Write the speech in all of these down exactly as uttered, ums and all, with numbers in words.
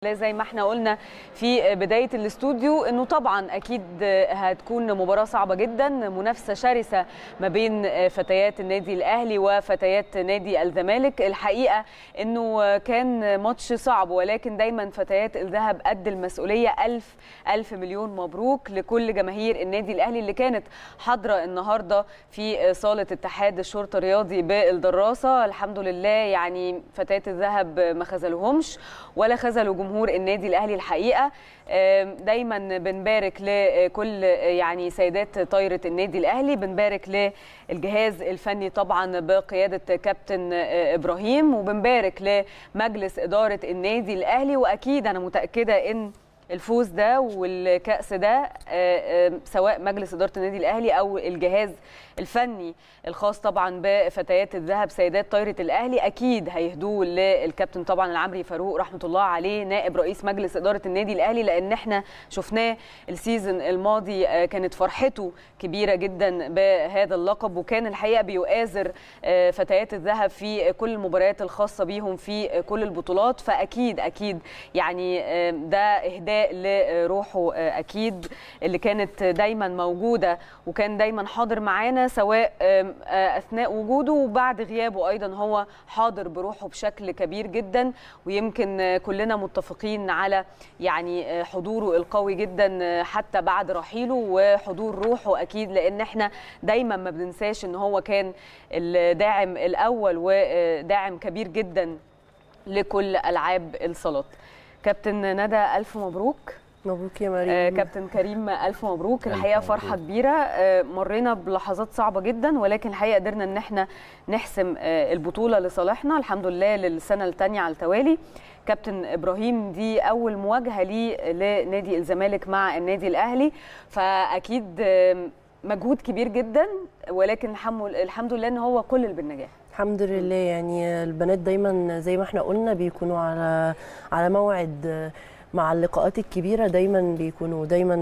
زي ما احنا قلنا في بداية الاستوديو انه طبعا اكيد هتكون مباراة صعبة جدا، منافسة شرسة ما بين فتيات النادي الاهلي وفتيات نادي الزمالك. الحقيقة انه كان ماتش صعب، ولكن دايما فتيات الذهب قد المسؤولية. الف الف مليون مبروك لكل جماهير النادي الاهلي اللي كانت حاضرة النهاردة في صالة اتحاد الشرطة الرياضي بالدراسة. الحمد لله يعني فتيات الذهب ما خذلوهمش ولا خذلوا جمهور جمهور النادي الاهلي. الحقيقه دايما بنبارك لكل يعني سيدات طايره النادي الاهلي، بنبارك للجهاز الفني طبعا بقياده كابتن ابراهيم، وبنبارك لمجلس اداره النادي الاهلي. واكيد انا متاكده ان الفوز ده والكأس ده سواء مجلس إدارة النادي الأهلي أو الجهاز الفني الخاص طبعا بفتيات الذهب سيدات طايرة الأهلي أكيد هيهدوه للكابتن طبعا العمري فاروق رحمة الله عليه نائب رئيس مجلس إدارة النادي الأهلي، لأن احنا شفناه السيزون الماضي كانت فرحته كبيرة جدا بهذا اللقب، وكان الحقيقة بيؤازر فتيات الذهب في كل المباريات الخاصة بيهم في كل البطولات. فأكيد أكيد يعني ده إهداء لروحه اكيد اللي كانت دايما موجوده وكان دايما حاضر معانا سواء اثناء وجوده وبعد غيابه، ايضا هو حاضر بروحه بشكل كبير جدا. ويمكن كلنا متفقين على يعني حضوره القوي جدا حتى بعد رحيله وحضور روحه اكيد، لان احنا دايما ما بننساش ان هو كان الداعم الاول وداعم كبير جدا لكل العاب الصالات. كابتن ندى ألف مبروك. مبروك يا مريم. آه كابتن كريم ألف مبروك. الحقيقة فرحة كبيرة. آه مرينا بلحظات صعبة جدا، ولكن الحقيقة قدرنا ان احنا نحسم آه البطولة لصالحنا الحمد لله للسنة الثانية على التوالي. كابتن ابراهيم دي اول مواجهة ليه لنادي الزمالك مع النادي الاهلي، فاكيد آه مجهود كبير جدا، ولكن الحمد لله ان هو كل اللي بالنجاح. الحمد لله. يعني البنات دايما زي ما احنا قلنا بيكونوا على على موعد مع اللقاءات الكبيره، دايما بيكونوا دايما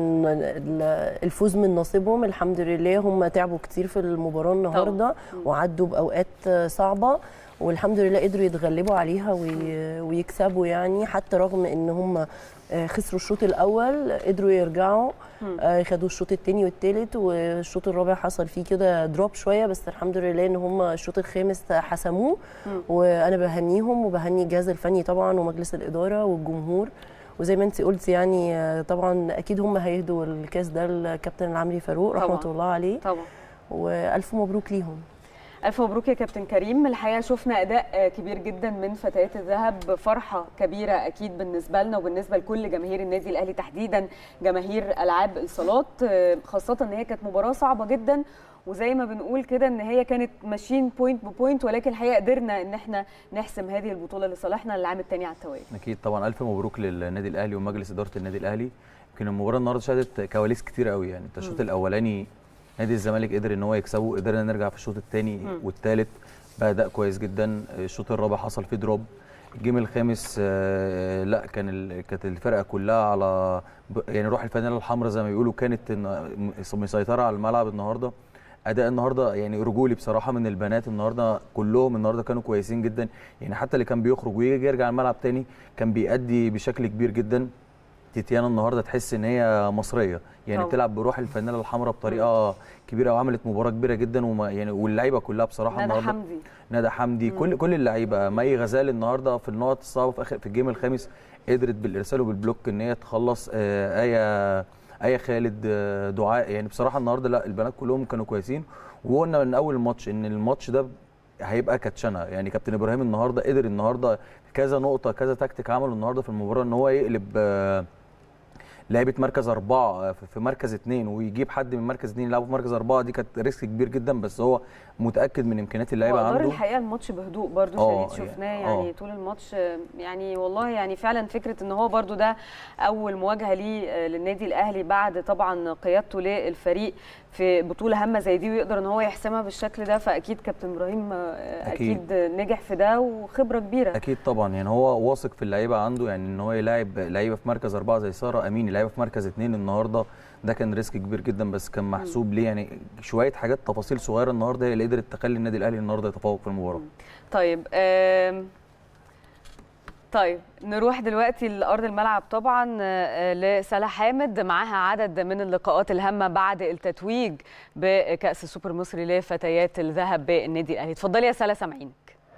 الفوز من نصيبهم. الحمد لله هم تعبوا كتير في المباراه النهارده وعدوا باوقات صعبه، والحمد لله قدروا يتغلبوا عليها ويكسبوا، يعني حتى رغم ان هم خسروا الشوط الاول قدروا يرجعوا خدوا الشوط الثاني والثالث، والشوط الرابع حصل فيه كده دروب شويه، بس الحمد لله ان هم الشوط الخامس حسموه. وانا بهنيهم وبهني الجهاز الفني طبعا ومجلس الاداره والجمهور، وزي ما انت قلتي يعني طبعا اكيد هم هيهدوا الكاس ده للكابتن العمري فاروق رحمه الله عليه طبعا، والف مبروك ليهم. ألف مبروك يا كابتن كريم. الحقيقة شفنا أداء كبير جدا من فتيات الذهب، فرحة كبيرة أكيد بالنسبة لنا وبالنسبة لكل جماهير النادي الأهلي تحديدا جماهير ألعاب الصالات، خاصة أن هي كانت مباراة صعبة جدا، وزي ما بنقول كده ان هي كانت ماشيين بوينت ببوينت، ولكن الحقيقه قدرنا ان احنا نحسم هذه البطوله لصالحنا للعام الثاني على التوالي. اكيد طبعا الف مبروك للنادي الاهلي ومجلس اداره النادي الاهلي. يمكن المباراه النهارده شهدت كواليس كتير قوي، يعني الشوط الاولاني نادي الزمالك قدر ان هو يكسبه، قدرنا نرجع في الشوط الثاني والثالث باداء كويس جدا. الشوط الرابع حصل فيه دروب. الجيم الخامس آه لا كان كانت الفرقه كلها على يعني روح الفانيلا الحمراء زي ما بيقولوا، كانت مسيطره على الملعب النهارده. اداء النهارده يعني رجولي بصراحه من البنات النهارده، كلهم النهارده كانوا كويسين جدا، يعني حتى اللي كان بيخرج ويجي يرجع الملعب تاني كان بيأدي بشكل كبير جدا. تيتيانا النهارده تحس ان هي مصريه، يعني بتلعب بروح الفانيلا الحمراء بطريقه كبيره، وعملت مباراه كبيره جدا، وما يعني واللعيبه كلها بصراحه ندى حمدي ندى حمدي مم. كل كل اللعيبه. مي غزال النهارده في النقط الصعبه في اخر في الجيم الخامس قدرت بالارسال وبالبلوك ان هي تخلص. آه ايه ايه خالد آه دعاء، يعني بصراحه النهارده لا البنات كلهم كانوا كويسين، وقلنا من اول الماتش ان الماتش ده هيبقى كاتشنه. يعني كابتن ابراهيم النهارده قدر النهارده كذا نقطه كذا تكتيك عمله النهارده في المباراه ان هو يقلب آه لعيبه مركز اربعه في مركز اثنين ويجيب حد من مركز اثنين يلعبوا في مركز اربعه. دي كانت ريسك كبير جدا، بس هو متاكد من امكانيات اللعيبه عنده. عنده الحقيقه الماتش بهدوء برده شديد، شفناه يعني أوه. طول الماتش يعني والله يعني فعلا فكره ان هو برده ده اول مواجهه ليه للنادي الاهلي بعد طبعا قيادته للفريق في بطوله هامه زي دي، ويقدر ان هو يحسمها بالشكل ده، فاكيد كابتن ابراهيم اكيد, أكيد نجح في ده وخبره كبيره. اكيد طبعا، يعني هو واثق في اللعيبه عنده، يعني ان هو يلاعب لعيبه في مركز اربعه زي ساره امين لعيبه في مركز اثنين النهارده، ده كان ريسك كبير جدا بس كان محسوب ليه. يعني شويه حاجات تفاصيل صغيره النهارده هي اللي قدرت تخلي النادي الاهلي النهارده يتفوق في المباراه. طيب طيب نروح دلوقتي لأرض الملعب طبعا لسلا حامد، معاها عدد من اللقاءات الهامة بعد التتويج بكأس السوبر المصري لفتيات الذهب بالنادي الأهلي. اتفضلي يا سلا سامعينك.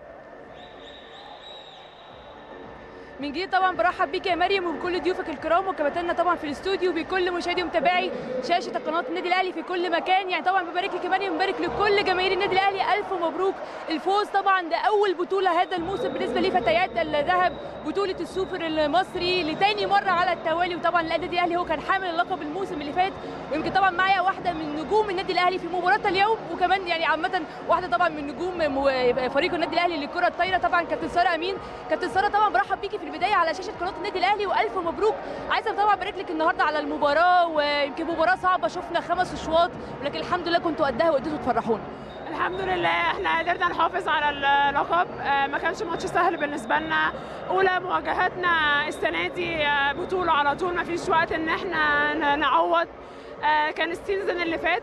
من جديد طبعا برحب بيك يا مريم وبكل ضيوفك الكرام وكباتننا طبعا في الاستوديو وبكل مشاهدي ومتابعي شاشه قناه النادي الاهلي في كل مكان. يعني طبعا ببارك لك يا مريم وببارك لكل جماهير النادي الاهلي، الف مبروك الفوز. طبعا ده اول بطوله هذا الموسم بالنسبه لفتيات الذهب، بطوله السوبر المصري لتاني مره على التوالي. وطبعا النادي الاهلي هو كان حامل اللقب الموسم اللي فات، ويمكن طبعا معايا واحده من نجوم النادي الاهلي في مباراه اليوم، وكمان يعني عامه واحده طبعا من نجوم فريق النادي الاهلي للكره الطايره طبعا كابتن ساره امين. كابتن ساره طبعا برحب بيكي في البدايه على شاشه قناه النادي الاهلي والف مبروك. عايزه طبعا ابارك لك النهارده على المباراه، ويمكن مباراه صعبه، شفنا خمس اشواط ولكن الحمد لله كنتوا قدها وقدرتوا تفرحونا. الحمد لله احنا قدرنا نحافظ على اللقب، ما كانش ماتش سهل بالنسبه لنا. اولى مواجهاتنا السنه دي بطوله على طول، ما فيش وقت ان احنا نعوض. كان السيزون اللي فات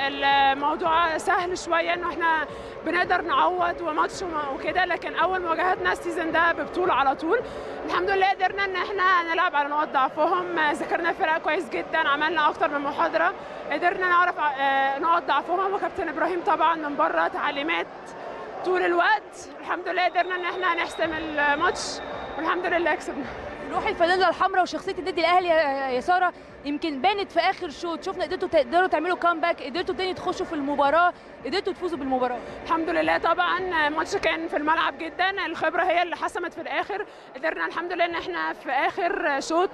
الموضوع سهل شويه انه احنا بنقدر نعوض وماتش وكده، لكن اول مواجهاتنا السيزون ده ببطوله على طول. الحمد لله قدرنا ان احنا نلعب على نقاط ضعفهم، ذاكرنا الفرقه كويس جدا، عملنا اكتر من محاضره، قدرنا نعرف نقاط ضعفهم، وكابتن ابراهيم طبعا من بره تعليمات طول الوقت. الحمد لله قدرنا ان احنا نحسم الماتش والحمد لله كسبنا. روح الفانيلا الحمراء وشخصيه النادي الاهلي يا ساره يمكن بانت في اخر شوط، شفنا قدرتوا تقدروا تعملوا كامباك، قدرتوا تاني تخشوا في المباراه، قدرتوا تفوزوا بالمباراه. الحمد لله طبعا الماتش كان في الملعب جدا، الخبره هي اللي حسمت في الاخر. قدرنا الحمد لله ان احنا في اخر شوط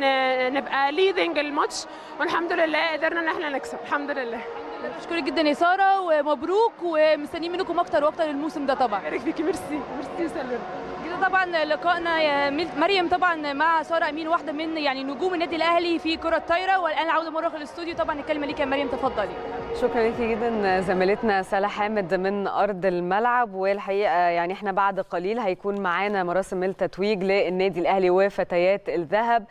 نبقى ليدنج الماتش، والحمد لله قدرنا ان احنا نكسب الحمد لله. بشكرك جدا يا ساره ومبروك، ومستنيين منكم اكتر واكتر الموسم ده طبعا. بارك فيكي، ميرسي ميرسي سلام. كده طبعا لقائنا يا مريم طبعا مع ساره امين، واحده من يعني نجوم النادي الاهلي في كره الطايره، والان عوده مره في الاستوديو. طبعا الكلمه ليك يا مريم، تفضلي. شكرا ليكي جدا زميلتنا سلا حامد من ارض الملعب. والحقيقه يعني احنا بعد قليل هيكون معانا مراسم التتويج للنادي الاهلي وفتيات الذهب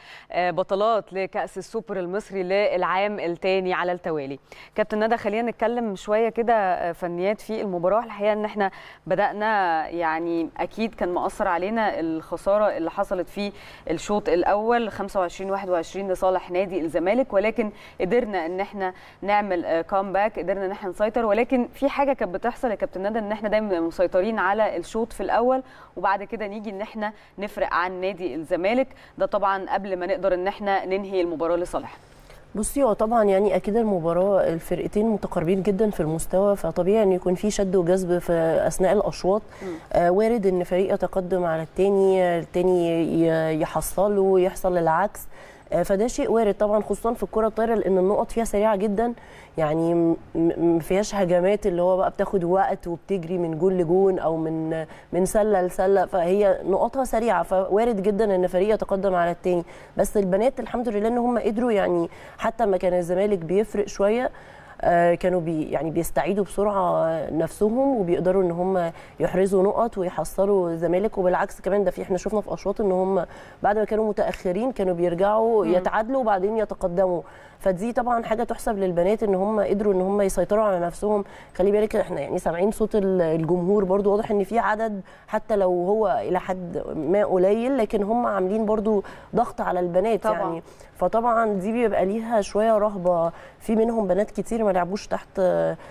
بطلات لكاس السوبر المصري للعام الثاني على التوالي. كابتن ندى خلينا نتكلم شويه كده فنيات في المباراه. الحقيقه ان احنا بدانا يعني اكيد كان مؤثر علينا الخساره اللي حصلت في الشوط الاول خمسة وعشرين واحد وعشرين لصالح نادي الزمالك، ولكن قدرنا ان احنا نعمل كامباك، قدرنا ان احنا نسيطر. ولكن في حاجه كانت بتحصل يا كابتن ندى، ان احنا دايما مسيطرين على الشوط في الاول وبعد كده نيجي ان احنا نفرق عن نادي الزمالك، ده طبعا قبل ما نقدر ان احنا ننهي المباراه لصالح. بصي هو طبعا يعني اكيد المباراه الفرقتين متقاربين جدا في المستوى، فطبيعي ان يكون في شد وجذب في اثناء الاشواط. آه وارد ان فريق يتقدم على الثاني، الثاني يحصله، يحصل العكس. آه فده شيء وارد طبعا، خصوصا في الكره الطايره لان النقط فيها سريعه جدا، يعني ما فيهاش هجمات اللي هو بقى بتاخد وقت وبتجري من جول لجون او من من سله لسله، فهي نقطها سريعه، فوارد جدا ان فريق يتقدم على الثاني. بس البنات الحمد لله ان هم قدروا، يعني حتى ما كان الزمالك بيفرق شويه آه كانوا بي يعني بيستعيدوا بسرعه نفسهم وبيقدروا ان هم يحرزوا نقط ويحصلوا الزمالك. وبالعكس كمان ده في احنا شفنا في اشواط ان هم بعد ما كانوا متاخرين كانوا بيرجعوا يتعادلوا وبعدين يتقدموا، فدي طبعا حاجه تحسب للبنات ان هم قدروا ان هم يسيطروا على نفسهم. خلي بالك احنا يعني سامعين صوت الجمهور برضو، واضح ان في عدد حتى لو هو الى حد ما قليل، لكن هم عاملين برضو ضغط على البنات طبعا. يعني فطبعا دي بيبقى ليها شويه رهبه، في منهم بنات كتير ما لعبوش تحت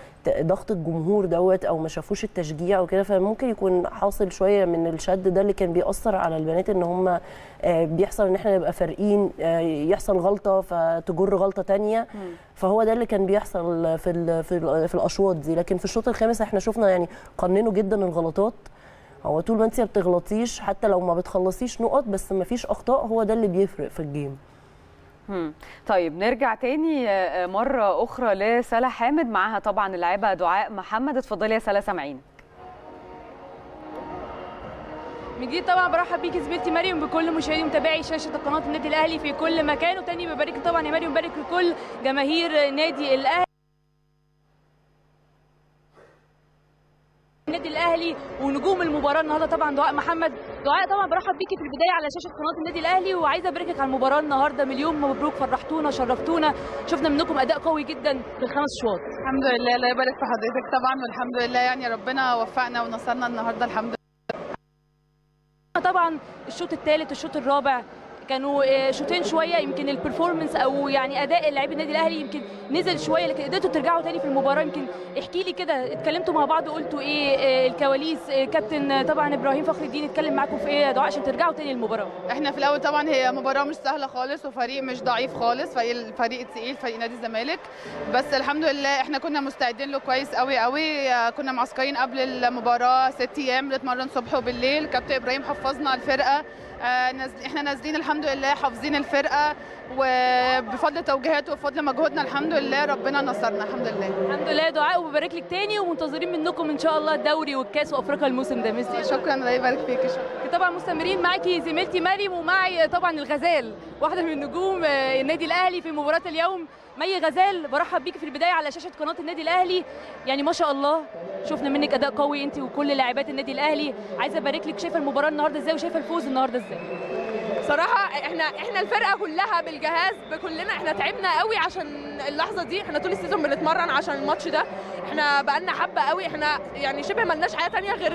ضغط الجمهور دوت او ما شافوش التشجيع وكده، فممكن يكون حاصل شويه من الشد ده اللي كان بيأثر على البنات، ان هم بيحصل ان احنا نبقى فارقين، يحصل غلطه فتجر غلطه ثانيه، فهو ده اللي كان بيحصل في ال في, ال في الاشواط دي. لكن في الشوط الخامس احنا شفنا يعني قننوا جدا الغلطات، هو طول ما انت ما بتغلطيش حتى لو ما بتخلصيش نقط بس ما فيش اخطاء، هو ده اللي بيفرق في الجيم. مم. طيب نرجع تاني مرة أخرى لسلا حامد، معاها طبعا اللاعبة دعاء محمد. اتفضلي يا سلا سامعينك. من جديد طبعا برحب بيكي زميلتي مريم بكل مشاهدي ومتابعي شاشة قناة النادي الأهلي في كل مكان، وتاني ببارك طبعا يا مريم، ببارك لكل جماهير نادي الأهلي النادي الاهلي ونجوم المباراه النهارده طبعا دعاء محمد. دعاء طبعا برحب بيكي في البدايه على شاشه قناه النادي الاهلي، وعايزه اباركك على المباراه النهارده، مليون مبروك، فرحتونا شرفتونا، شفنا منكم اداء قوي جدا في الخمس شوط. الحمد لله، الله يبارك في حضرتك طبعا، والحمد لله يعني ربنا وفقنا ونصرنا النهارده الحمد لله. طبعا الشوط الثالث الشوط الرابع كانوا شوطين شويه يمكن البرفورمانس او يعني اداء لاعبي النادي الاهلي يمكن نزل شويه، لكن قدرتوا ترجعوا تاني في المباراه. يمكن احكي لي كده، اتكلمتوا مع بعض قلتوا ايه الكواليس؟ كابتن طبعا ابراهيم فخر الدين اتكلم معاكم في ايه يا دعاء عشان ترجعوا تاني المباراه؟ احنا في الاول طبعا هي مباراه مش سهله خالص وفريق مش ضعيف خالص، فريق فريق تقيل، فريق نادي الزمالك، بس الحمد لله احنا كنا مستعدين له كويس قوي قوي. كنا معسكرين قبل المباراه ست ايام بنتمرن صبح وبالليل. كابتن ابراهيم حفظنا الفرقه، آه نازل احنا نازلين الحمد لله حافظين الفرقه، وبفضل توجيهاته وبفضل مجهودنا الحمد لله ربنا نصرنا الحمد لله. الحمد لله دعاء، وببارك لك تاني ومنتظرين منكم ان شاء الله الدوري والكاس وافريقيا الموسم ده. ميرسي. شكرا، الله يبارك فيك. شكرا. طبعا مستمرين معاكي زميلتي مريم ومعي طبعا الغزال واحده من نجوم النادي الاهلي في مباراه اليوم. مي غزال، برحب بيكي في البدايه على شاشه قناه النادي الاهلي. يعني ما شاء الله شفنا منك اداء قوي انت وكل لاعبات النادي الاهلي. عايزه ابارك لك، شايفه المباراه النهارده ازاي وشايفه الفوز النهارده ازاي؟ صراحه احنا احنا الفرقه كلها بالجهاز بكلنا احنا تعبنا قوي عشان اللحظه دي. احنا طول السيزون بنتمرن عشان الماتش ده. احنا بقالنا حبه قوي، احنا يعني شبه ما لناش حاجه ثانيه غير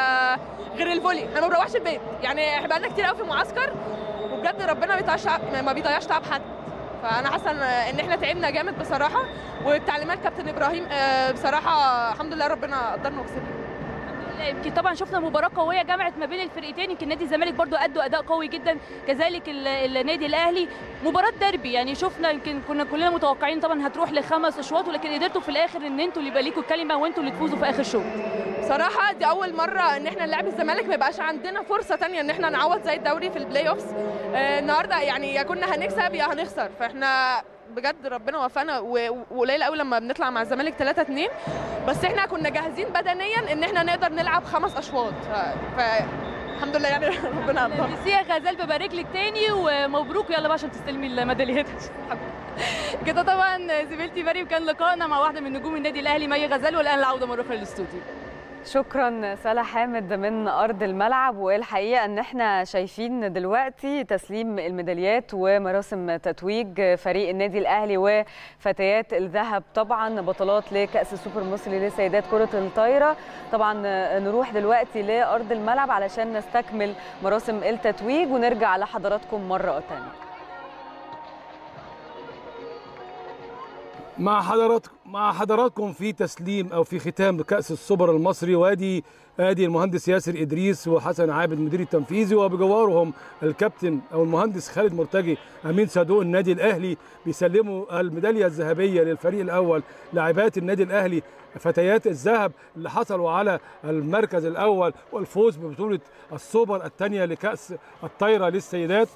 غير الفولي. احنا ما بنروحش البيت، يعني احنا بقالنا كتير قوي في معسكر، وبجد ربنا ما بيضيعش ما بيضيعش تعب حد. فانا حاسه ان احنا تعبنا جامد بصراحه، وبتعليمات كابتن ابراهيم بصراحه الحمد لله ربنا قدرنا وكسبنا. يمكن طبعا شفنا مباراه قويه جمعت ما بين الفرقتين. يمكن نادي الزمالك برضو ادوا اداء قوي جدا، كذلك النادي الاهلي. مباراه ديربي يعني شفنا، يمكن كنا كلنا متوقعين طبعا هتروح لخمس اشواط، ولكن قدرتوا في الاخر ان انتوا اللي يبقى ليكوا الكلمه وانتوا اللي تفوزوا في اخر شوط. صراحه دي اول مره ان احنا نلعب الزمالك ما يبقاش عندنا فرصه ثانيه ان احنا نعوض زي الدوري في البلاي اوفز. آه النهارده يعني يا كنا هنكسب يا هنخسر، فاحنا بجد ربنا وفقنا، وقليل قوي لما بنطلع مع الزمالك ثلاثة اتنين، بس احنا كنا جاهزين بدنيا ان احنا نقدر نلعب خمس اشواط، فالحمد لله يعني ربنا قدر. ميرسي يا غزال، ببارك لك تاني ومبروك، يلا بقى عشان تستلمي الميداليات. كده طبعا زميلتي مريم كان لقائنا مع واحده من نجوم النادي الاهلي مي غزال، والان العوده مره اخرى للاستوديو. شكرا سلا حامد من ارض الملعب. والحقيقه ان احنا شايفين دلوقتي تسليم الميداليات ومراسم تتويج فريق النادي الاهلي وفتيات الذهب، طبعا بطلات لكاس السوبر المصري لسيدات كره الطايره. طبعا نروح دلوقتي لارض الملعب علشان نستكمل مراسم التتويج ونرجع لحضراتكم مره ثانيه. مع حضراتكم مع حضراتكم في تسليم او في ختام كاس السوبر المصري، وادي ادي المهندس ياسر ادريس وحسن عابد المدير التنفيذي، وبجوارهم الكابتن او المهندس خالد مرتجي امين صندوق النادي الاهلي، بيسلموا الميداليه الذهبيه للفريق الاول لاعبات النادي الاهلي فتيات الذهب اللي حصلوا على المركز الاول والفوز ببطوله السوبر الثانيه لكاس الطايره للسيدات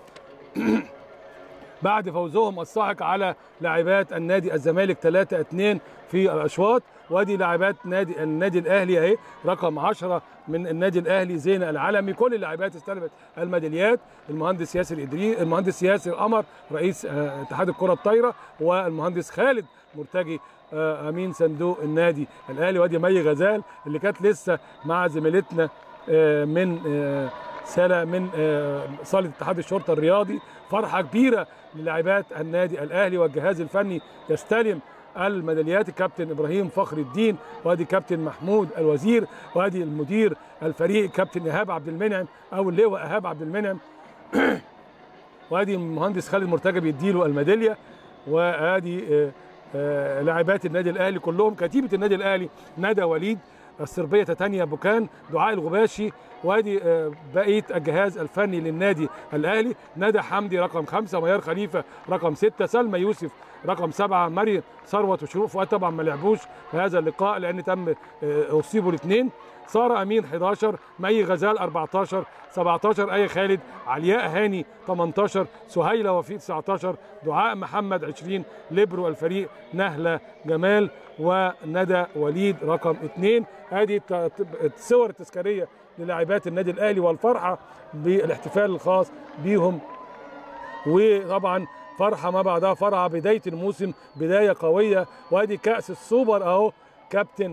بعد فوزهم الساحق على لاعبات النادي الزمالك ثلاثة اثنين في الاشواط. وادي لاعبات نادي النادي الاهلي اهي رقم عشرة من النادي الاهلي زينه العلمي. كل اللاعبات استلمت الميداليات، المهندس ياسر ادريس المهندس ياسر قمر رئيس اتحاد الكره الطايره، والمهندس خالد مرتجي امين صندوق النادي الاهلي. وادي مي غزال اللي كانت لسه مع زميلتنا من سلا من صاله اتحاد الشرطه الرياضي. فرحه كبيره للاعبات النادي الاهلي والجهاز الفني يستلم الميداليات الكابتن ابراهيم فخر الدين، وادي كابتن محمود الوزير، وادي المدير الفريق كابتن ايهاب عبد المنعم او اللواء ايهاب عبد المنعم وادي المهندس خالد مرتجى بيديله الميداليه. وادي لاعبات النادي الاهلي كلهم، كتيبه النادي الاهلي ندى وليد، الصربيه تتانيا بوكان، دعاء الغباشي، وادي بقيه الجهاز الفني للنادي الاهلي، ندى حمدي رقم خمسه، ميار خليفه رقم سته، سلمى يوسف رقم سبعه، مريم ثروت وشروق فؤاد طبعا ما لعبوش في هذا اللقاء لان تم اصيبوا الاثنين، ساره امين حداشر، مي غزال اربعتاشر، سبعتاشر اي خالد، علياء هاني تمنتاشر، سهيله وفيق تسعتاشر، دعاء محمد عشرين، ليبرو الفريق نهله جمال، وندى وليد رقم اثنين. هذه الصور التذكاريه للاعبات النادي الاهلي والفرحه بالاحتفال الخاص بيهم. وطبعا فرحه ما بعدها فرحه، بدايه الموسم بدايه قويه. وادي كاس السوبر اهو، كابتن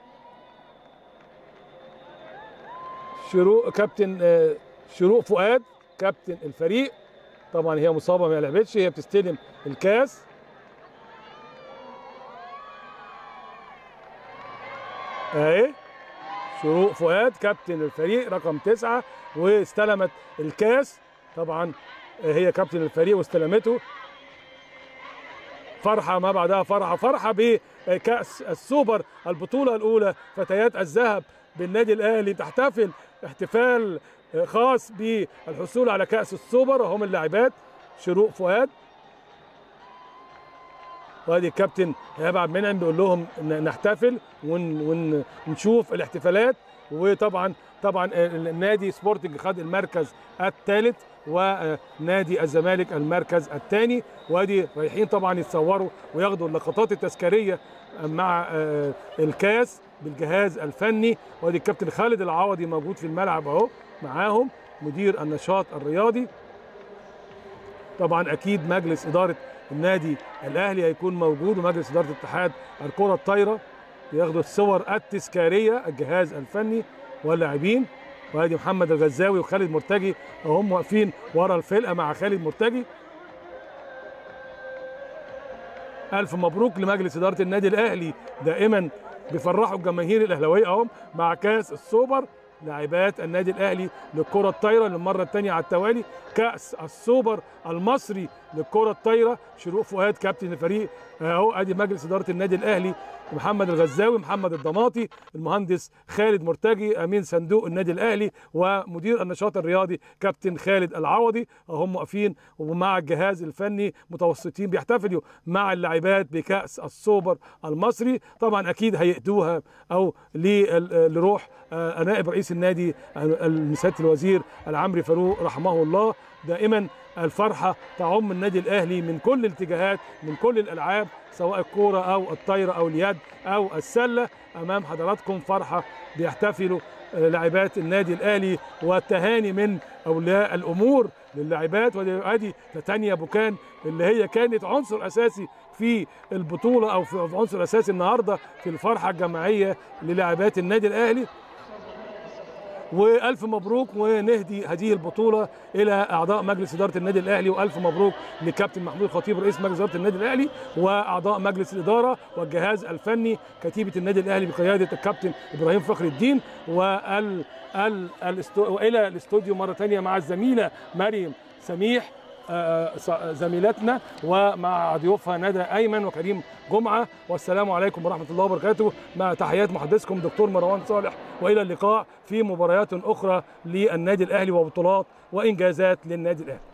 شروق كابتن شروق فؤاد كابتن الفريق، طبعا هي مصابه ما لعبتش، هي بتستلم الكاس اهي. شروق فؤاد كابتن الفريق رقم تسعة، واستلمت الكاس. طبعا هي كابتن الفريق واستلمته. فرحة ما بعدها فرحة، فرحة بكأس السوبر البطولة الأولى فتيات الذهب بالنادي الأهلي، تحتفل احتفال خاص بالحصول على كأس السوبر. هم اللاعبات شروق فؤاد، وادي الكابتن ايهاب عبد المنعم بيقول لهم نحتفل ونشوف الاحتفالات. وطبعا طبعا النادي سبورتنج خد المركز الثالث ونادي الزمالك المركز الثاني، وادي رايحين طبعا يتصوروا وياخدوا اللقطات التذكاريه مع الكاس بالجهاز الفني. وادي الكابتن خالد العوضي موجود في الملعب اهو معاهم مدير النشاط الرياضي. طبعا اكيد مجلس اداره النادي الاهلي هيكون موجود، ومجلس اداره اتحاد الكره الطايره ياخدوا الصور التذكاريه الجهاز الفني واللاعبين. وادي محمد الغزاوي وخالد مرتجي وهم واقفين ورا الفرقه مع خالد مرتجي. الف مبروك لمجلس اداره النادي الاهلي، دائما بيفرحوا الجماهير الاهلاويه اهم مع كاس السوبر. لاعبات النادي الاهلي للكره الطايره للمره الثانيه على التوالي، كاس السوبر المصري للكره الطايره. شروق فؤاد كابتن الفريق اهو، ادي مجلس اداره النادي الاهلي محمد الغزاوي، محمد الضماطي، المهندس خالد مرتجي، امين صندوق النادي الاهلي، ومدير النشاط الرياضي كابتن خالد العوضي. هم واقفين ومع الجهاز الفني متوسطين بيحتفلوا مع اللاعبات بكاس السوبر المصري. طبعا اكيد هيأدوها او لروح نائب رئيس النادي سياده الوزير العمري فاروق رحمه الله. دائما الفرحه تعم النادي الاهلي من كل الاتجاهات، من كل الالعاب، سواء الكوره او الطايره او اليد او السله. امام حضراتكم فرحه بيحتفلوا لاعبات النادي الاهلي، والتهاني من اولياء الامور للاعبات. وادي تانيا بوكان اللي هي كانت عنصر اساسي في البطوله او في عنصر اساسي النهارده في الفرحه الجماعيه للاعبات النادي الاهلي. والف مبروك، ونهدي هذه البطوله الى اعضاء مجلس اداره النادي الاهلي، والف مبروك لكابتن محمود الخطيب رئيس مجلس اداره النادي الاهلي واعضاء مجلس الاداره والجهاز الفني كتيبه النادي الاهلي بقياده الكابتن ابراهيم فخر الدين. وال ال الاستو... والى الاستوديو مره ثانيه مع الزميله مريم سميح زميلتنا ومع ضيوفها ندى ايمن وكريم جمعه. والسلام عليكم ورحمه الله وبركاته، مع تحيات محدثكم دكتور مروان صالح، والى اللقاء في مباريات اخرى للنادي الاهلي وبطولات وانجازات للنادي الاهلي.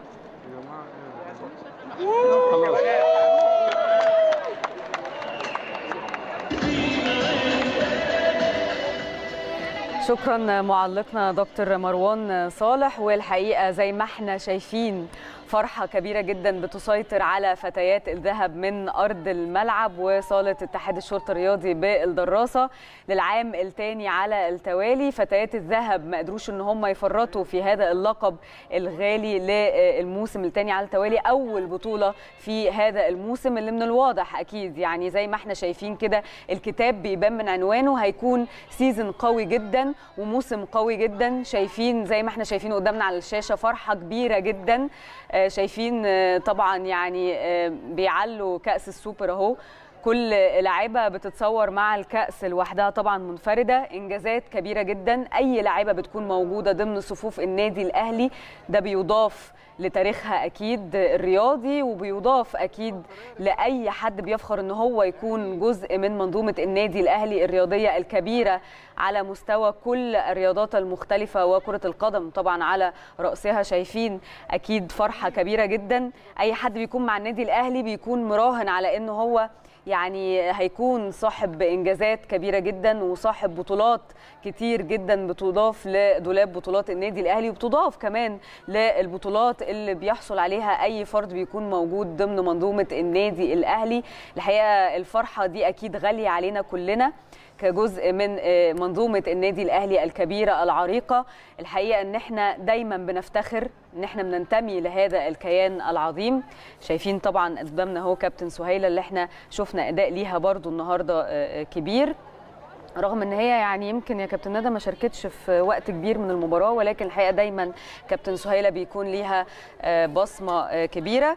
شكرا معلقنا دكتور مروان صالح. والحقيقه زي ما احنا شايفين فرحة كبيرة جدا بتسيطر على فتيات الذهب من أرض الملعب وصالة اتحاد الشرطة الرياضي بالدراسة للعام الثاني على التوالي. فتيات الذهب ما قدروش ان هم يفرطوا في هذا اللقب الغالي للموسم الثاني على التوالي، أول بطولة في هذا الموسم اللي من الواضح أكيد يعني زي ما احنا شايفين كده الكتاب بيبان من عنوانه هيكون سيزن قوي جدا وموسم قوي جدا. شايفين زي ما احنا شايفين قدامنا على الشاشة فرحة كبيرة جدا. شايفين طبعا يعني بيعلوا كأس السوبر اهو، كل لاعبة بتتصور مع الكأس لوحدها طبعا منفردة. إنجازات كبيرة جدا، أي لاعبة بتكون موجودة ضمن صفوف النادي الأهلي ده بيضاف لتاريخها أكيد الرياضي، وبيضاف أكيد لأي حد بيفخر أنه هو يكون جزء من منظومة النادي الأهلي الرياضية الكبيرة على مستوى كل الرياضات المختلفة وكرة القدم طبعا على رأسها. شايفين أكيد فرحة كبيرة جدا. أي حد بيكون مع النادي الأهلي بيكون مراهن على أنه هو يعني هيكون صاحب إنجازات كبيرة جدا وصاحب بطولات كتير جدا بتضاف لدولاب بطولات النادي الأهلي، وبتضاف كمان للبطولات اللي بيحصل عليها أي فرد بيكون موجود ضمن منظومة النادي الأهلي. الحقيقة الفرحة دي أكيد غالية علينا كلنا كجزء من منظومة النادي الأهلي الكبيرة العريقة. الحقيقة ان احنا دايما بنفتخر ان احنا بننتمي لهذا الكيان العظيم. شايفين طبعا قدامنا اهو كابتن سهيلة اللي احنا شفنا اداء ليها برضو النهاردة كبير، رغم ان هي يعني يمكن يا كابتن ندى ما شاركتش في وقت كبير من المباراة، ولكن الحقيقة دايما كابتن سهيلة بيكون ليها بصمة كبيرة.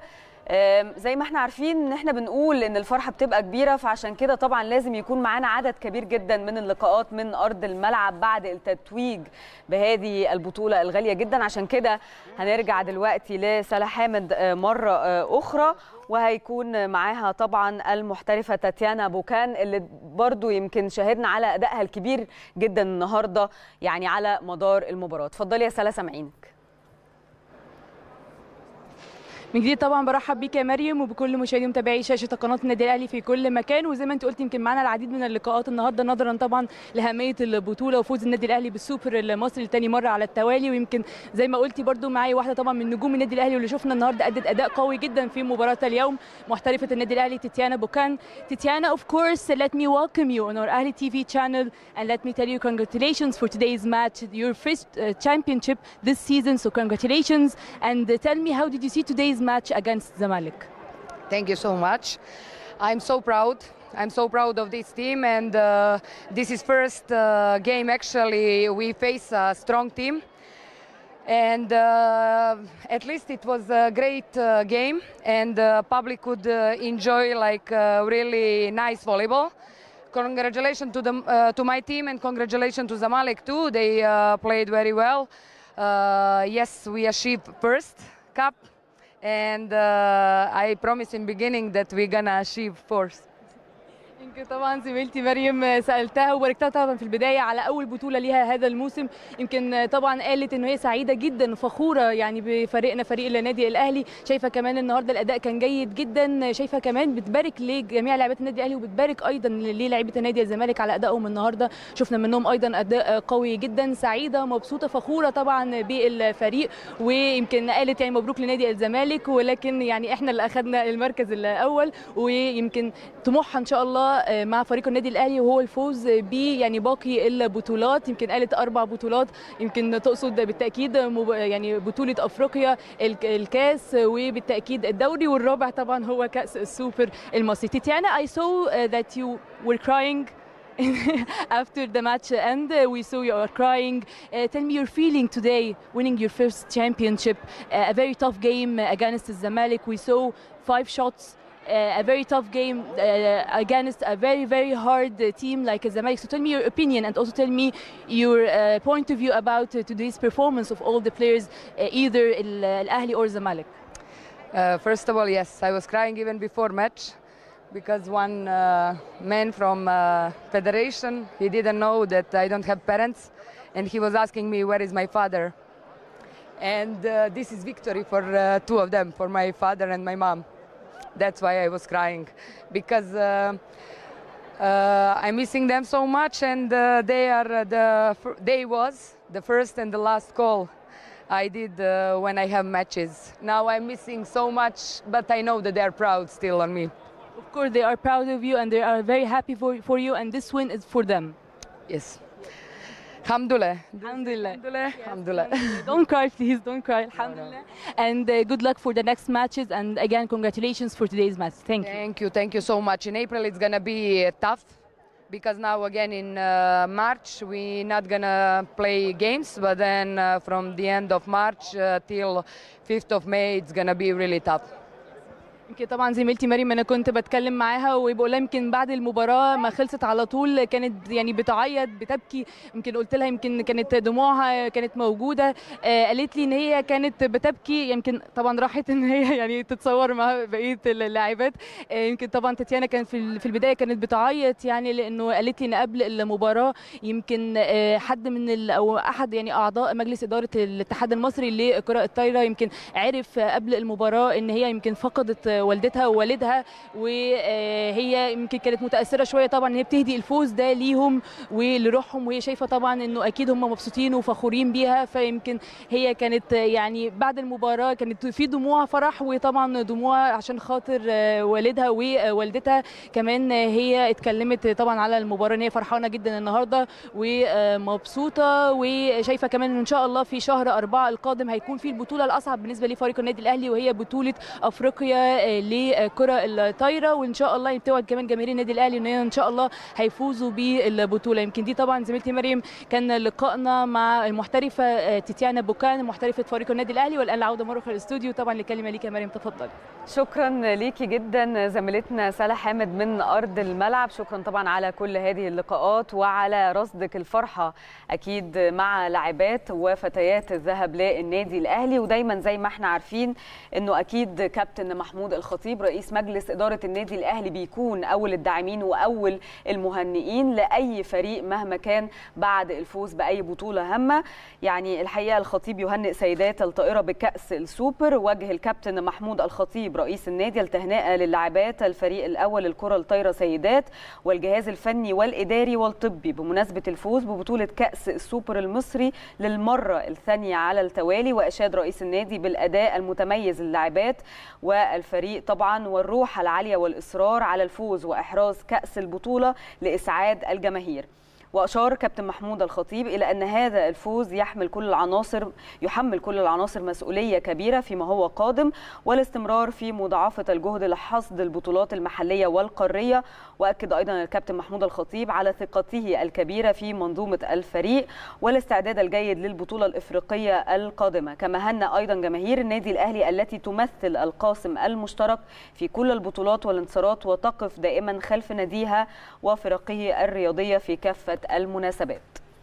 زي ما احنا عارفين ان احنا بنقول ان الفرحه بتبقى كبيره، فعشان كده طبعا لازم يكون معانا عدد كبير جدا من اللقاءات من ارض الملعب بعد التتويج بهذه البطوله الغاليه جدا. عشان كده هنرجع دلوقتي لسلا حامد مره اخرى، وهيكون معاها طبعا المحترفه تاتيانا بوكان اللي برضو يمكن شاهدنا على ادائها الكبير جدا النهارده يعني على مدار المباراه. اتفضلي يا سلا سامعينك. من جديد طبعا برحب بيك يا مريم وبكل مشاهدي ومتابعي شاشه قناه النادي الاهلي في كل مكان. وزي ما انت قلت يمكن معانا العديد من اللقاءات النهارده نظرا طبعا لاهميه البطوله وفوز النادي الاهلي بالسوبر المصري لثاني مره على التوالي. ويمكن زي ما قلتي برده معايا واحده طبعا من نجوم النادي الاهلي واللي شفنا النهارده ادت اداء قوي جدا في مباراه اليوم، محترفه النادي الاهلي تاتيانا بوكان. تاتيانا, of course, let me welcome you on our Ahli T V channel and let me tell you congratulations for today's match, your first uh, championship this season, so congratulations. And uh, tell me, how did you see today's match against Zamalek? Thank you so much. I'm so proud. I'm so proud of this team, and uh, this is first uh, game actually we face a strong team, and uh, at least it was a great uh, game, and uh, public could uh, enjoy like uh, really nice volleyball. Congratulations to the uh, to my team, and congratulations to Zamalek too. They uh, played very well. Uh, yes, we achieved first cup. And uh, I promised in beginning that we're gonna achieve fourth. يمكن طبعا زميلتي مريم سالتها وباركتها طبعا في البدايه على اول بطوله ليها هذا الموسم. يمكن طبعا قالت ان هي سعيده جدا وفخوره يعني بفريقنا فريق النادي الاهلي. شايفه كمان النهارده الاداء كان جيد جدا. شايفه كمان بتبارك لجميع لاعبات النادي الاهلي وبتبارك ايضا للاعيبه النادي الزمالك على ادائهم النهارده. شفنا منهم ايضا اداء قوي جدا. سعيده مبسوطه فخوره طبعا بالفريق. ويمكن قالت يعني مبروك لنادي الزمالك، ولكن يعني احنا اللي اخذنا المركز الاول، ويمكن طموحها ان شاء الله مع فريق النادي الاهلي وهو الفوز ب يعني باقي البطولات. يمكن قالت اربع بطولات، يمكن تقصد بالتاكيد يعني بطوله افريقيا، الكاس، وبالتاكيد الدوري، والرابع طبعا هو كاس السوبر المصري. تاتيانا, I saw that you were crying after the match end. We saw you are crying. Uh, tell me your feeling today winning your first championship, uh, a very tough game against Zamalek. We saw five shots. Uh, a very tough game uh, against a very, very hard uh, team like Zamalek. So tell me your opinion, and also tell me your uh, point of view about uh, today's performance of all the players, uh, either Al Ahli or Zamalek. Uh, first of all, yes, I was crying even before match because one uh, man from uh, Federation, he didn't know that I don't have parents, and he was asking me where is my father. And uh, this is victory for uh, two of them, for my father and my mom. That's why I was crying, because uh, uh, I'm missing them so much, and uh, they are uh, the they was the first and the last call I did uh, when I have matches. Now I'm missing so much, but I know that they are proud still on me. Of course, they are proud of you, and they are very happy for for you, and this win is for them. Yes. Alhamdulillah. Alhamdulillah. Alhamdulillah. Alhamdulillah. Don't cry, please. Don't cry. Alhamdulillah. And uh, good luck for the next matches. And again, congratulations for today's match. Thank you. Thank you. Thank you so much. In April, it's gonna be tough because now again in uh, March we're not gonna play games, but then uh, from the end of March uh, till fifth of May, it's gonna be really tough. يمكن طبعا زميلتي مريم انا كنت بتكلم معاها وبقول لها يمكن بعد المباراه ما خلصت على طول كانت يعني بتعيط بتبكي. يمكن قلت لها يمكن كانت دموعها كانت موجوده. آه قالت لي ان هي كانت بتبكي. يمكن طبعا راحت ان هي يعني تتصور مع بقيه اللاعبات. آه يمكن طبعا تاتيانا كانت في في البدايه كانت بتعيط يعني لانه قالت لي ان قبل المباراه يمكن آه حد من او احد يعني اعضاء مجلس اداره الاتحاد المصري لكره الطايره يمكن عرف قبل المباراه ان هي يمكن فقدت والدتها ووالدها، وهي يمكن كانت متاثره شويه طبعا ان هي بتهدي الفوز ده ليهم ولروحهم، وهي شايفه طبعا انه اكيد هم مبسوطين وفخورين بيها. فيمكن هي كانت يعني بعد المباراه كانت في دموع فرح وطبعا دموع عشان خاطر والدها ووالدتها. كمان هي اتكلمت طبعا على المباراه ان هي فرحانه جدا النهارده ومبسوطه، وشايفه كمان ان شاء الله في شهر أربعة القادم هيكون في البطوله الاصعب بالنسبه لفريق النادي الاهلي وهي بطوله افريقيا لكره الطايره، وان شاء الله يتوعد كمان جماهير النادي الاهلي ان ان شاء الله هيفوزوا بالبطوله. يمكن دي طبعا زميلتي مريم كان لقائنا مع المحترفه تيتيانا بوكان محترفه فريق النادي الاهلي، والان العوده مره اخرى للاستوديو. طبعا الكلمه ليك يا مريم، تفضلي. شكرا ليكي جدا زميلتنا سلا حامد من ارض الملعب، شكرا طبعا على كل هذه اللقاءات وعلى رصدك الفرحه اكيد مع لاعبات وفتيات الذهب للنادي الاهلي. ودايما زي ما احنا عارفين انه اكيد كابتن محمود الخطيب رئيس مجلس اداره النادي الاهلي بيكون اول الداعمين واول المهنئين لاي فريق مهما كان بعد الفوز باي بطوله هامه. يعني الحقيقه الخطيب يهنئ سيدات الطائره بكاس السوبر. وجه الكابتن محمود الخطيب رئيس النادي التهنئه للاعبات الفريق الاول الكره الطايره سيدات والجهاز الفني والاداري والطبي بمناسبه الفوز ببطوله كاس السوبر المصري للمره الثانيه على التوالي. واشاد رئيس النادي بالاداء المتميز للاعبات والفريق طبعا والروح العاليه والاصرار على الفوز واحراز كاس البطوله لاسعاد الجماهير. وأشار كابتن محمود الخطيب إلى أن هذا الفوز يحمل كل العناصر يحمل كل العناصر مسؤولية كبيرة فيما هو قادم والاستمرار في مضاعفة الجهد لحصد البطولات المحلية والقارية. وأكد أيضا الكابتن محمود الخطيب على ثقته الكبيرة في منظومة الفريق والاستعداد الجيد للبطولة الإفريقية القادمة. كما هنأ أيضا جماهير النادي الأهلي التي تمثل القاسم المشترك في كل البطولات والانتصارات وتقف دائما خلف ناديها وفرقه الرياضية في كافة المناسبات.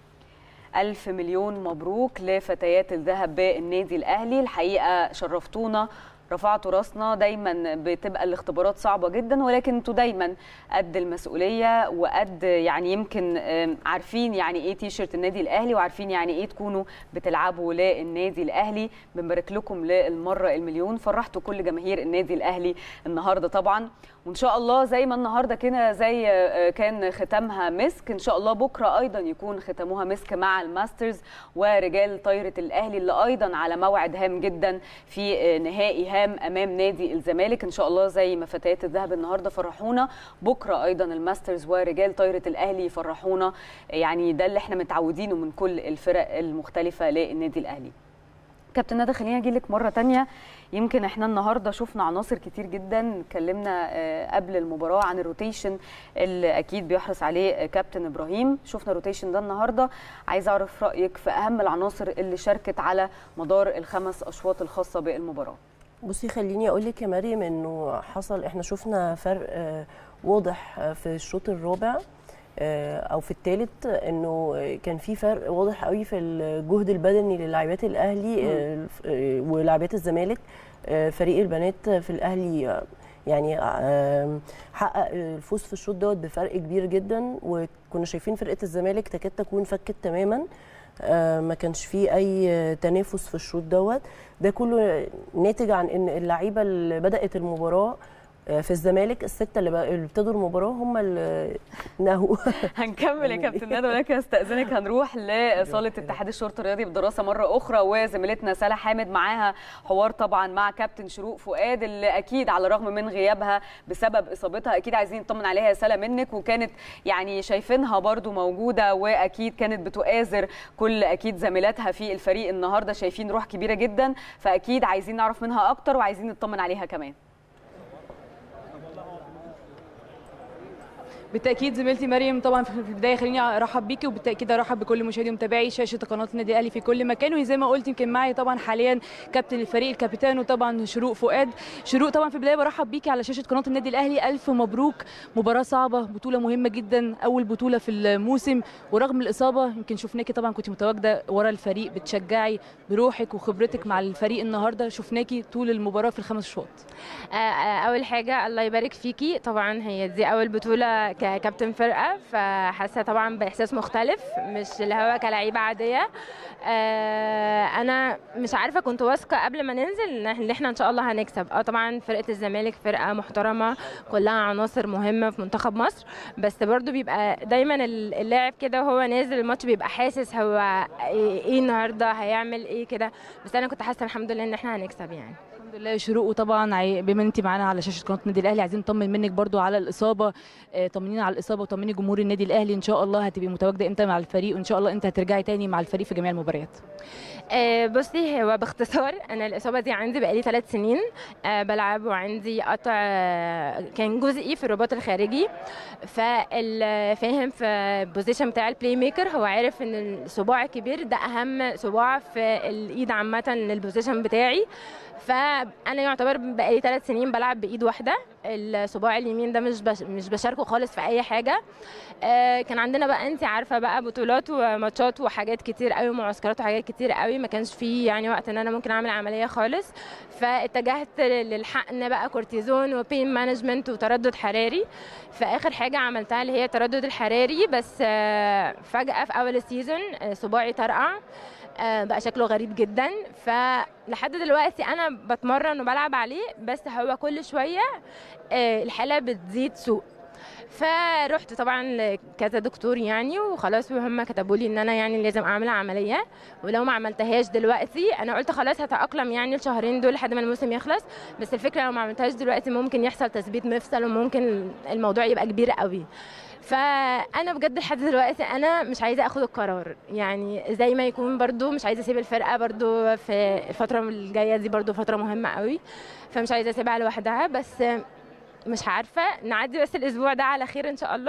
ألف مليون مبروك لفتيات الذهب بالنادي الأهلي. الحقيقة شرفتونا، رفعتوا راسنا. دايما بتبقى الاختبارات صعبة جدا ولكن انتوا دايما قد المسؤولية وقد يعني يمكن عارفين يعني ايه تيشيرت النادي الأهلي وعارفين يعني ايه تكونوا بتلعبوا للنادي الأهلي. بنبارك لكم للمرة المليون، فرحتوا كل جماهير النادي الأهلي النهاردة طبعا. وان شاء الله زي ما النهارده كده زي كان ختامها مسك، ان شاء الله بكره ايضا يكون ختامها مسك مع الماسترز ورجال طايره الاهلي اللي ايضا على موعد هام جدا في نهائي هام امام نادي الزمالك. ان شاء الله زي ما فتيات الذهب النهارده فرحونا، بكره ايضا الماسترز ورجال طايره الاهلي يفرحونا. يعني ده اللي احنا متعودينه من كل الفرق المختلفه للنادي الاهلي. كابتن ندى خلينا اجي لك مره ثانيه. يمكن احنا النهارده شفنا عناصر كتير جدا، اتكلمنا قبل المباراه عن الروتيشن اللي اكيد بيحرص عليه كابتن ابراهيم. شفنا الروتيشن ده النهارده، عايزه اعرف رايك في اهم العناصر اللي شاركت على مدار الخمس اشواط الخاصه بالمباراه. بصي خليني اقول لك يا مريم انه حصل احنا شفنا فرق واضح في الشوط الرابع او في الثالث، انه كان في فرق واضح قوي في الجهد البدني للاعبات الاهلي ولاعبات الزمالك. فريق البنات في الاهلي يعني حقق الفوز في الشوط دوت بفرق كبير جدا، وكنا شايفين فرقه الزمالك تكاد تكون فكت تماما، ما كانش فيه اي تنافس في الشوط دوت. ده كله ناتج عن ان اللعيبه اللي بدات المباراه في الزمالك السته اللي ابتدوا المباراه هم اللي نهوا. هنكمل يا كابتن ندى ولكن استاذنك هنروح لصاله اتحاد الشرطه الرياضي بالدراسه مره اخرى، وزميلتنا سلا حامد معاها حوار طبعا مع كابتن شروق فؤاد اللي اكيد على الرغم من غيابها بسبب اصابتها اكيد عايزين نطمن عليها يا سلا منك، وكانت يعني شايفينها برضو موجوده واكيد كانت بتؤازر كل اكيد زميلاتها في الفريق النهارده، شايفين روح كبيره جدا، فاكيد عايزين نعرف منها اكتر وعايزين نطمن عليها كمان. بالتاكيد زميلتي مريم، طبعا في البدايه خليني ارحب بيكي وبالتاكيد ارحب بكل مشاهدي ومتابعي شاشه قناه النادي الاهلي في كل مكان. وزي ما قلت يمكن معي طبعا حاليا كابتن الفريق الكابيتان وطبعا شروق فؤاد. شروق طبعا في البدايه برحب بيكي على شاشه قناه النادي الاهلي، الف مبروك، مباراه صعبه، بطوله مهمه جدا، اول بطوله في الموسم، ورغم الاصابه يمكن شفناكي طبعا كنت متواجده ورا الفريق بتشجعي بروحك وخبرتك مع الفريق. النهارده شفناكي طول المباراه في الخمس شوط. اول حاجه الله يبارك فيكي، طبعا هي دي اول بطوله ككابتن فرقه، فحاسه طبعا باحساس مختلف مش اللي هو كلاعيبه عاديه. انا مش عارفه، كنت واثقه قبل ما ننزل ان احنا ان شاء الله هنكسب. اه طبعا فرقه الزمالك فرقه محترمه كلها عناصر مهمه في منتخب مصر، بس برضو بيبقى دايما اللاعب كده وهو نازل الماتش بيبقى حاسس هو ايه النهارده هيعمل ايه كده، بس انا كنت حاسه الحمد لله ان احنا هنكسب يعني. الحمد الحمد لله شروق. وطبعا بما انت معانا على شاشه قناه النادي الاهلي عايزين نطمن منك برضو على الاصابه، طمنينا على الاصابه وطمني جمهور النادي الاهلي، ان شاء الله هتبقي متواجده امتى مع الفريق، وان شاء الله امتى هترجعي تاني مع الفريق في جميع المباريات؟ آه بصي، هو باختصار انا الاصابه دي عندي بقالي ثلاث سنين آه بلعب، وعندي قطع آه كان جزئي في الرباط الخارجي. فالفاهم في البوزيشن بتاع البلاي ميكر هو عارف ان الصباع الكبير ده اهم صباع في الايد عامه للبوزيشن بتاعي. فانا يعتبر بقالي ثلاث سنين بلعب بايد واحده، الصباع اليمين ده مش بش مش بشاركه خالص في اي حاجه. آه كان عندنا بقى انت عارفه بقى بطولات وماتشات وحاجات كتير قوي، معسكرات وحاجات كتير قوي، ما كانش فيه يعني وقت ان انا ممكن اعمل عمليه خالص. فاتجهت للحقن بقى، كورتيزون وبين مانجمنت وتردد حراري. فاخر حاجه عملتها اللي هي التردد الحراري، بس آه فجاه في اول السيزون آه صباعي طرقع، آه بقى شكله غريب جدا. فلحد دلوقتي انا بتمرن وبلعب عليه، بس هو كل شويه آه الحاله بتزيد سوء. فرحت طبعا لكذا دكتور يعني، وخلاص وهم كتبوا لي ان انا يعني لازم اعمل عمليه، ولو ما عملتهاش دلوقتي انا قلت خلاص هتاقلم يعني الشهرين دول لحد ما الموسم يخلص. بس الفكره لو ما عملتهاش دلوقتي ممكن يحصل تثبيت مفصل، وممكن الموضوع يبقى كبير قوي. فانا بجد لحد دلوقتي انا مش عايزه اخد القرار، يعني زي ما يكون برضو مش عايزه اسيب الفرقه برضو في الفتره الجايه دي، برضو فتره مهمه قوي، فمش عايزه اسيبها لوحدها. بس مش عارفه، نعدي بس الاسبوع ده على خير ان شاء الله،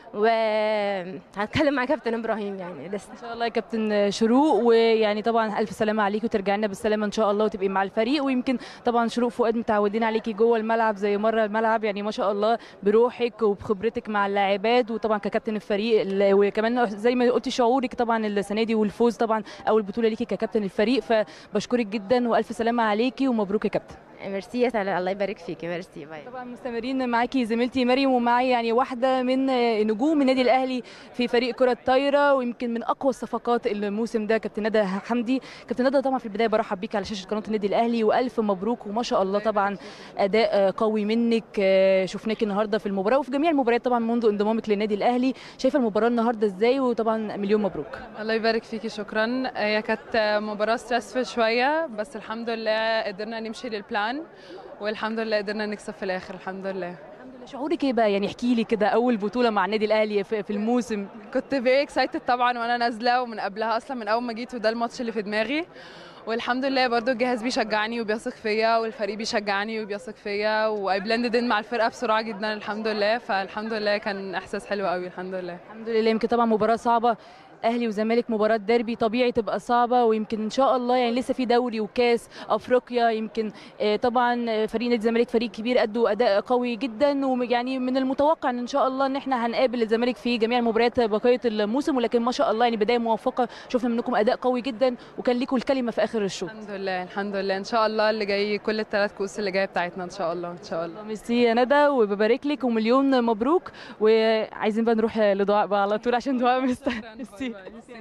وهتكلم مع كابتن ابراهيم يعني لسه ان شاء الله يا كابتن شروق. ويعني طبعا الف سلامه عليكي وترجعي لنا بالسلامه ان شاء الله وتبقي مع الفريق. ويمكن طبعا شروق فؤاد متعودين عليكي جوه الملعب زي مره الملعب، يعني ما شاء الله بروحك وبخبرتك مع اللاعبات، وطبعا ككابتن الفريق، وكمان زي ما قلتي شعورك طبعا السنه دي والفوز طبعا اول بطوله ليكي ككابتن الفريق. فبشكرك جدا والف سلامه عليكي ومبروك يا كابتن. ميرسي يا سلام، الله يبارك فيكي، ميرسي. باي. طبعا مستمرين معاكي زميلتي مريم، ومعي يعني واحده من نجوم النادي الاهلي في فريق كره الطايره، ويمكن من اقوى الصفقات الموسم ده كابتن ندى حمدي. كابتن ندى طبعا في البدايه برحب بيكي على شاشه قناه النادي الاهلي، والف مبروك، وما شاء الله طبعا اداء قوي منك، شفناك النهارده في المباراه وفي جميع المباريات طبعا منذ انضمامك للنادي الاهلي. شايفه المباراه النهارده ازاي؟ وطبعا مليون مبروك. الله يبارك فيكي، شكرا. هي كانت مباراه ستريسفul شويه، بس الحمد لله قدرنا نمشي للبلان، والحمد لله قدرنا نكسب في الاخر الحمد لله. الحمد لله. شعورك ايه بقى؟ يعني احكي لي كده، اول بطوله مع النادي الاهلي في الموسم. كنت فيري اكسايتد طبعا وانا نازله، ومن قبلها اصلا من اول ما جيت، وده الماتش اللي في دماغي. والحمد لله برضو الجهاز بيشجعني وبيثق فيا، والفريق بيشجعني وبيثق فيا، واي بلندد ان مع الفرقه بسرعه جدا الحمد لله. فالحمد لله كان احساس حلو قوي الحمد لله. الحمد لله. يمكن طبعا مباراه صعبه، اهلي وزمالك، مباراه ديربي طبيعي تبقى صعبه، ويمكن ان شاء الله يعني لسه في دوري وكاس افريقيا. يمكن طبعا فريق نادي الزمالك فريق كبير، ادوا اداء قوي جدا، ويعني من المتوقع ان ان شاء الله ان احنا هنقابل الزمالك في جميع المباريات بقيه الموسم. ولكن ما شاء الله يعني بدايه موفقه، شفنا منكم اداء قوي جدا، وكان ليكم الكلمه في اخر الشوط. الحمد لله الحمد لله. ان شاء الله اللي جاي كل الثلاث كؤوس اللي جايه بتاعتنا ان شاء الله ان شاء الله. ميرسي يا ندى، وببارك لك ومليون مبروك. وعايزين بقى نروح لدعاء بقى على طول عشان دعاء مستني.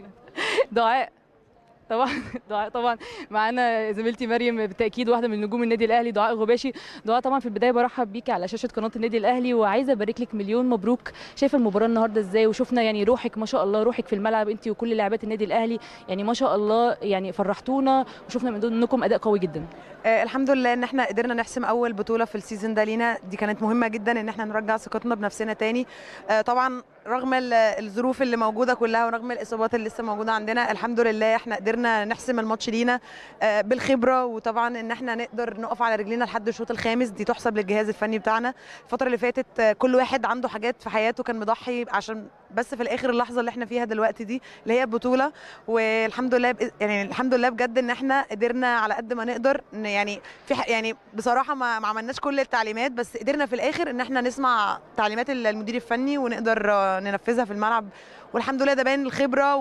دعاء طبعا دعاء طبعا معانا زميلتي مريم بالتاكيد واحده من نجوم النادي الاهلي، دعاء غباشي. دعاء طبعا في البدايه برحب بيكي على شاشه قناه النادي الاهلي، وعايزه ابارك لك مليون مبروك. شايفه المباراه النهارده ازاي؟ وشفنا يعني روحك ما شاء الله، روحك في الملعب انت وكل لاعبات النادي الاهلي، يعني ما شاء الله يعني فرحتونا، وشفنا من منكم اداء قوي جدا. آه الحمد لله ان احنا قدرنا نحسم اول بطوله في السيزون ده لينا، دي كانت مهمه جدا ان احنا نرجع ثقتنا بنفسنا تاني. آه طبعا رغم الظروف اللي موجوده كلها، ورغم الاصابات اللي لسه موجوده عندنا، الحمد لله احنا قدرنا نحسم الماتش لينا آه بالخبره، وطبعا ان احنا نقدر نقف على رجلينا لحد الشوط الخامس، دي تحسب للجهاز الفني بتاعنا. الفتره اللي فاتت آه كل واحد عنده حاجات في حياته كان مضحي عشان بس في الاخر اللحظه اللي احنا فيها دلوقتي دي اللي هي البطوله. والحمد لله يعني الحمد لله بجد ان احنا قدرنا على قد ما نقدر، يعني في يعني بصراحه ما, ما عملناش كل التعليمات، بس قدرنا في الاخر ان احنا نسمع تعليمات المدير الفني ونقدر ننفذها في الملعب. والحمد لله ده باين الخبره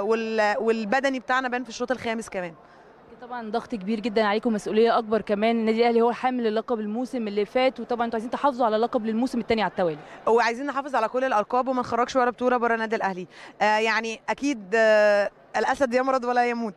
والبدني بتاعنا باين في الشوط الخامس كمان. طبعا ضغط كبير جدا عليكم، مسؤوليه اكبر كمان. النادي الاهلي هو حامل اللقب الموسم اللي فات، وطبعا انتوا عايزين تحافظوا على اللقب للموسم الثاني على التوالي. وعايزين نحافظ على كل الالقاب وما نخرجش ولا بطوله بره النادي الاهلي. آه يعني اكيد آه الاسد يمرض ولا يموت.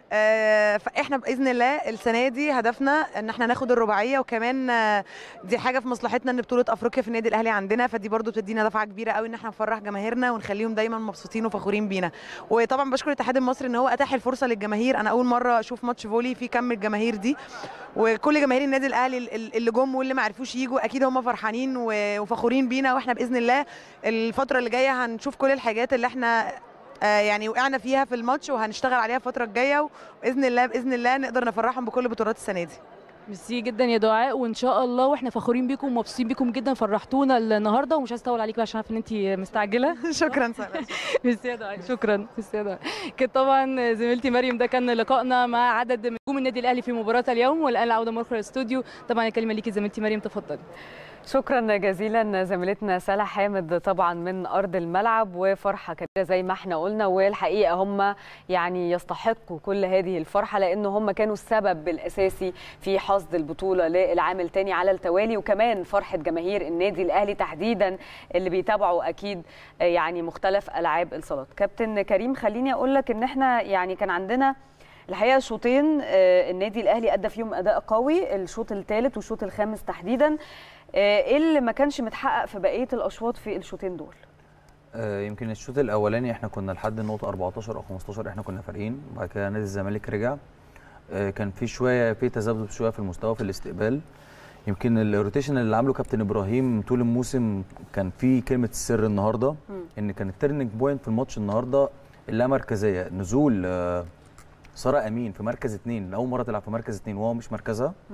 فاحنا باذن الله السنه دي هدفنا ان احنا ناخد الرباعيه، وكمان دي حاجه في مصلحتنا ان بطوله افريقيا في النادي الاهلي عندنا، فدي برضو بتدينا دفعه كبيره قوي ان احنا نفرح جماهيرنا ونخليهم دايما مبسوطين وفخورين بينا. وطبعا بشكر الاتحاد المصري ان هو اتاح الفرصه للجماهير. انا اول مره اشوف ماتش فولي في كم الجماهير دي، وكل جماهير النادي الاهلي اللي جم واللي ما عرفوش يجوا اكيد هم فرحانين وفخورين بينا. واحنا باذن الله الفتره اللي جايه هنشوف كل الحاجات اللي احنا يعني وقعنا فيها في الماتش وهنشتغل عليها الفتره الجايه، وباذن الله باذن الله نقدر نفرحهم بكل بطولات السنه دي. ميرسي جدا يا دعاء، وان شاء الله واحنا فخورين بيكم ومبسوطين بيكم جدا، فرحتونا النهارده ومش عايزه اطول عليكم عشان عارفه ان انت مستعجله. شكرا ساره. ميرسي يا دعاء، شكرا. ميرسي يا دعاء. كده طبعا زميلتي مريم، ده كان لقائنا مع عدد من نجوم النادي الاهلي في مباراه اليوم، والان العوده مره الاستوديو. طبعا الكلمه ليكي زميلتي مريم، تفضلي. شكرا جزيلا زميلتنا سلا حامد طبعا من ارض الملعب، وفرحه كبيره زي ما احنا قلنا، والحقيقه هم يعني يستحقوا كل هذه الفرحه لان هم كانوا السبب الاساسي في حصد البطوله للعام الثاني على التوالي، وكمان فرحه جماهير النادي الاهلي تحديدا اللي بيتابعوا اكيد يعني مختلف العاب الصالات. كابتن كريم، خليني اقول لك ان احنا يعني كان عندنا الحقيقه شوطين النادي الاهلي ادى فيهم اداء قوي، الشوط الثالث والشوط الخامس تحديدا. ايه اللي ما كانش متحقق في بقيه الاشواط في الشوطين دول؟ آه يمكن الشوط الاولاني احنا كنا لحد النقطه أربعتاشر او خمستاشر احنا كنا فارقين، بعد كده نادي الزمالك رجع. آه كان في شويه في تذبذب شويه في المستوى في الاستقبال. يمكن الروتيشن اللي عامله كابتن ابراهيم طول الموسم كان في كلمه السر النهارده، م. ان كان التيرنينج بوينت في الماتش النهارده اللامركزيه، نزول آه ساره امين في مركز اثنين، لاول مره تلعب في مركز اثنين وهو مش مركزها، م.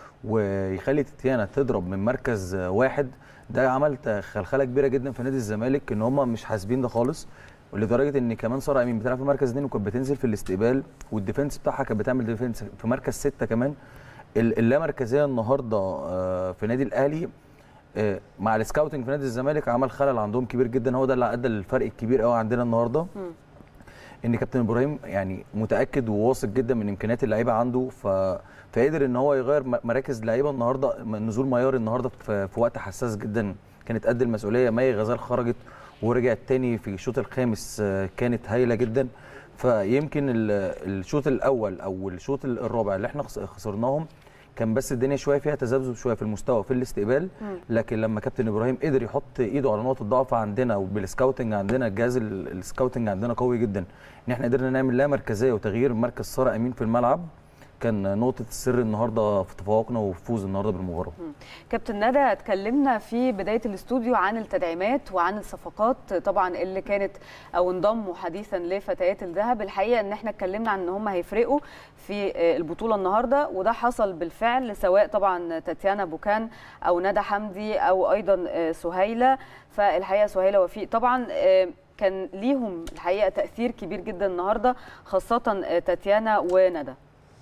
ويخلي تتيانا تضرب من مركز واحد. ده عمل خلخله كبيره جدا في نادي الزمالك، ان هم مش حاسبين ده خالص، ولدرجه ان كمان ساره امين بتلعب في مركز اثنين وكانت بتنزل في الاستقبال، والديفنس بتاعها كانت بتعمل ديفنس في مركز سته كمان. اللامركزيه النهارده في نادي الاهلي مع السكاوتنج في نادي الزمالك عمل خلل عندهم كبير جدا، هو ده اللي ادى للفرق الكبير قوي عندنا النهارده. ان كابتن ابراهيم يعني متاكد وواثق جدا من امكانيات اللعيبه عنده، ف فقدر ان هو يغير مراكز لعيبه النهارده. نزول ميار النهارده في وقت حساس جدا كانت قد المسؤوليه. مي غزال خرجت ورجعت تاني في الشوط الخامس كانت هايله جدا. فيمكن الشوط الاول او الشوط الرابع اللي احنا خسرناهم كان بس الدنيا شويه فيها تذبذب شويه في المستوى في الاستقبال، لكن لما كابتن ابراهيم قدر يحط ايده على نقطه ضعف عندنا، وبالسكاوتنج عندنا الجهاز السكاوتنج عندنا قوي جدا، ان احنا قدرنا نعمل لا مركزيه وتغيير مركز ساره امين في الملعب، كان نقطه السر النهارده في تفوقنا وفوز النهارده بالمباراه. كابتن ندى، اتكلمنا في بدايه الاستوديو عن التدعيمات وعن الصفقات طبعا اللي كانت او انضموا حديثا لفتيات الذهب. الحقيقه ان احنا اتكلمنا عن ان هم هيفرقوا في البطوله النهارده، وده حصل بالفعل، سواء طبعا تاتيانا بوكان او ندى حمدي او ايضا سهيله. فالحقيقه سهيله وفيق طبعا كان ليهم الحقيقه تاثير كبير جدا النهارده، خاصه تاتيانا وندى.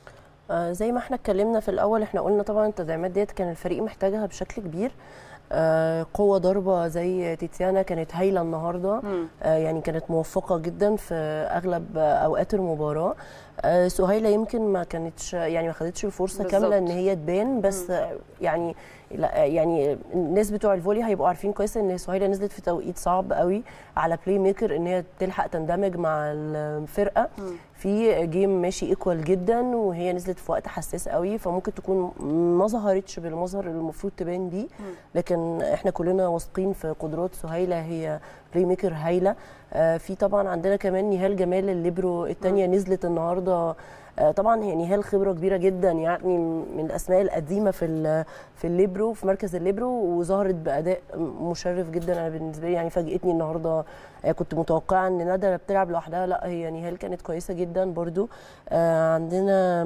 آه زي ما احنا اتكلمنا في الاول، احنا قلنا طبعا التدعيمات ديت كان الفريق محتاجها بشكل كبير. آه قوه ضربه زي تيتيانا كانت هايله النهارده، آه يعني كانت موفقه جدا في اغلب اوقات المباراه. آه سهيله يمكن ما كانتش يعني ما خدتش الفرصه كامله ان هي تبان، بس آه يعني لا يعني الناس بتوع الفولي هيبقوا عارفين كويس ان سهيله نزلت في توقيت صعب قوي على بلاي ميكر ان هي تلحق تندمج مع الفرقه م. في جيم ماشي ايكوال جدا، وهي نزلت في وقت حساس قوي، فممكن تكون ما ظهرتش بالمظهر اللي المفروض تبان بيه، لكن احنا كلنا واثقين في قدرات سهيله، هي بلاي ميكر هايله. آه في طبعا عندنا كمان نهال جمال الليبرو الثانيه نزلت النهارده. آه طبعا هي نهال خبره كبيره جدا، يعني من الاسماء القديمه في في الليبرو في مركز الليبرو، وظهرت باداء مشرف جدا. انا بالنسبه لي يعني فاجئتني النهارده. آه كنت متوقعه ان ندى بتلعب لوحدها، لا هي نهال كانت كويسه جدا برضو. آه عندنا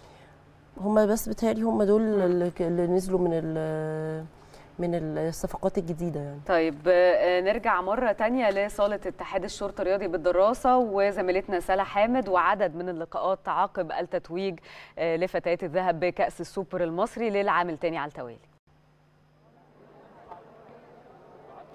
هم بس بتهيألي هم دول اللي نزلوا من من الصفقات الجديده يعني. طيب نرجع مره ثانيه لصاله اتحاد الشرطه الرياضي بالدراسه وزميلتنا سلا حامد، وعدد من اللقاءات عقب التتويج لفتيات الذهب بكاس السوبر المصري للعام الثاني على التوالي.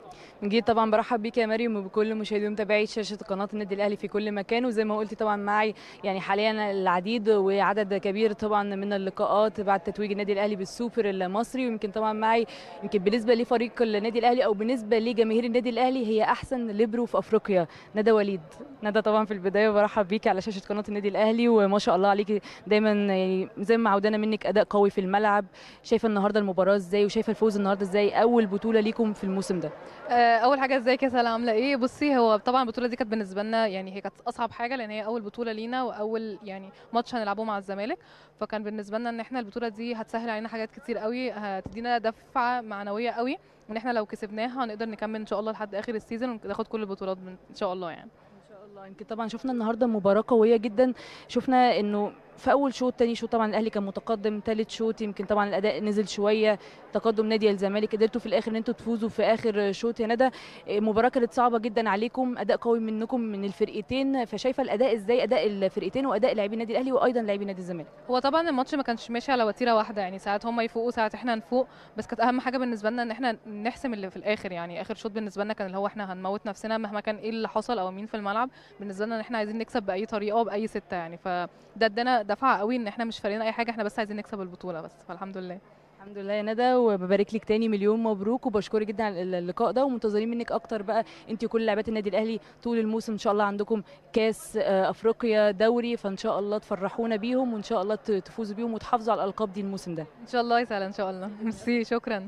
جيت طبعا برحب بيك يا مريم وبكل مشاهدي ومتابعي شاشه قناه النادي الاهلي في كل مكان، وزي ما قلتي طبعا معي يعني حاليا العديد وعدد كبير طبعا من اللقاءات بعد تتويج النادي الاهلي بالسوبر المصري، ويمكن طبعا معي يمكن بالنسبه لفريق النادي الاهلي او بالنسبه لجماهير النادي الاهلي هي احسن ليبرو في افريقيا ندى وليد. ندى طبعا في البدايه برحب بيكي على شاشه قناه النادي الاهلي، وما شاء الله عليكي دايما يعني زي ما عودنا منك اداء قوي في الملعب. شايفه النهارده المباراه ازاي وشايفه الفوز النهارده ازاي، اول بطوله ليكم في الموسم ده؟ اول حاجه ازيك يا سلام عامله ايه؟ بصي هو طبعا البطوله دي كانت بالنسبه لنا يعني هي كانت اصعب حاجه لان هي اول بطوله لينا واول يعني ماتش هنلعبه مع الزمالك، فكان بالنسبه لنا ان احنا البطوله دي هتسهل علينا حاجات كتير قوي، هتدينا دفعه معنويه قوي ان احنا لو كسبناها هنقدر نكمل ان شاء الله لحد اخر السيزون وناخد كل البطولات ان شاء الله يعني. يمكن طبعا شفنا النهارده مباراه قويه جدا، شفنا انه في اول شوط تاني شوط طبعا الاهلي كان متقدم، ثالث شوط يمكن طبعا الاداء نزل شويه، تقدم نادي الزمالك قدرتوا في الاخر ان انتوا تفوزوا في اخر شوط. يا ندى المباراه كانت صعبه جدا عليكم، اداء قوي منكم من الفرقتين، فشايفه الاداء ازاي اداء الفرقتين واداء لاعبي النادي الاهلي وايضا لاعبي نادي الزمالك؟ هو طبعا الماتش ما كانش ماشي على وتيره واحده، يعني ساعات هم يفوقوا ساعات احنا نفوق، بس كانت اهم حاجه بالنسبه لنا ان احنا نحسم اللي في الاخر، يعني اخر شوط بالنسبه لنا كان اللي هو احنا هنموت نفسنا مهما كان ايه اللي حصل او مين في الملعب، بالنسبه لنا ان احنا عايزين نكسب باي طريقه وباي سته يعني، فده ادانا دفعه قوي ان احنا مش فارقنا اي حاجه، احنا بس عايزين نكسب البطوله بس، فالحمد لله. الحمد لله يا ندى، وببارك لك تاني مليون مبروك وبشكرك جدا على اللقاء ده، ومنتظرين منك اكتر بقى انت وكل لاعبات النادي الاهلي طول الموسم، ان شاء الله عندكم كاس افريقيا دوري، فان شاء الله تفرحونا بيهم وان شاء الله تفوزوا بيهم وتحافظوا على الالقاب دي الموسم ده ان شاء الله يا سهلا ان شاء الله. ميرسي شكرا.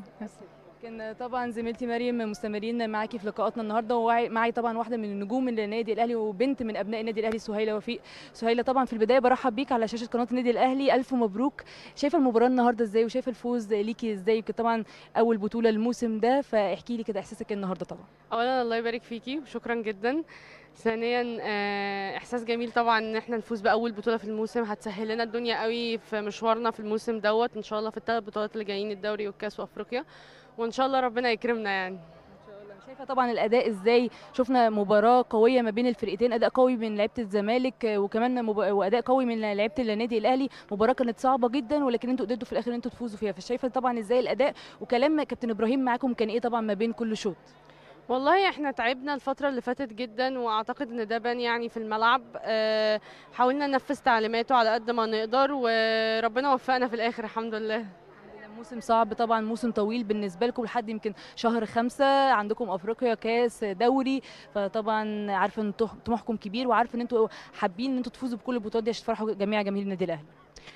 كان طبعا زميلتي مريم مستمرين معاكي في لقاءاتنا النهارده، ومعي طبعا واحده من النجوم النادي الاهلي وبنت من ابناء النادي الاهلي سهيله وفيق. سهيله طبعا في البدايه برحب بيك على شاشه قناه النادي الاهلي، الف مبروك. شايفه المباراه النهارده ازاي وشايفه الفوز ليكي ازاي؟ طبعا اول بطوله الموسم ده، فاحكي لي كده احساسك النهارده. طبعا اولا الله يبارك فيكي وشكرا جدا. ثانيا احساس جميل طبعا ان احنا نفوز باول بطوله في الموسم، هتسهل لنا الدنيا قوي في مشوارنا في الموسم دوت ان شاء الله في الثلاث بطولات اللي جايين، الدوري والكاس وافريقيا، وان شاء الله ربنا يكرمنا يعني. ان شاء الله. شايفه طبعا الاداء ازاي؟ شفنا مباراه قويه ما بين الفرقتين، اداء قوي من لعيبه الزمالك وكمان مب... واداء قوي من لعيبه النادي الاهلي، مباراه كانت صعبه جدا ولكن انتوا قدرتوا في الاخر ان انتوا تفوزوا فيها، فشايفه طبعا ازاي الاداء وكلام كابتن ابراهيم معاكم كان ايه طبعا ما بين كل شوط؟ والله احنا تعبنا الفترة اللي فاتت جدا، واعتقد ان ده بان يعني في الملعب، اه حاولنا ننفذ تعليماته على قد ما نقدر وربنا وفقنا في الاخر الحمد لله. موسم صعب طبعا، موسم طويل بالنسبه لكم لحد يمكن شهر خمسة، عندكم افريقيا كاس دوري، فطبعا عارفه ان طموحكم كبير وعارفه ان انتوا حابين ان انتوا تفوزوا بكل البطولات دي عشان تفرحوا جميع جماهير النادي الاهلي.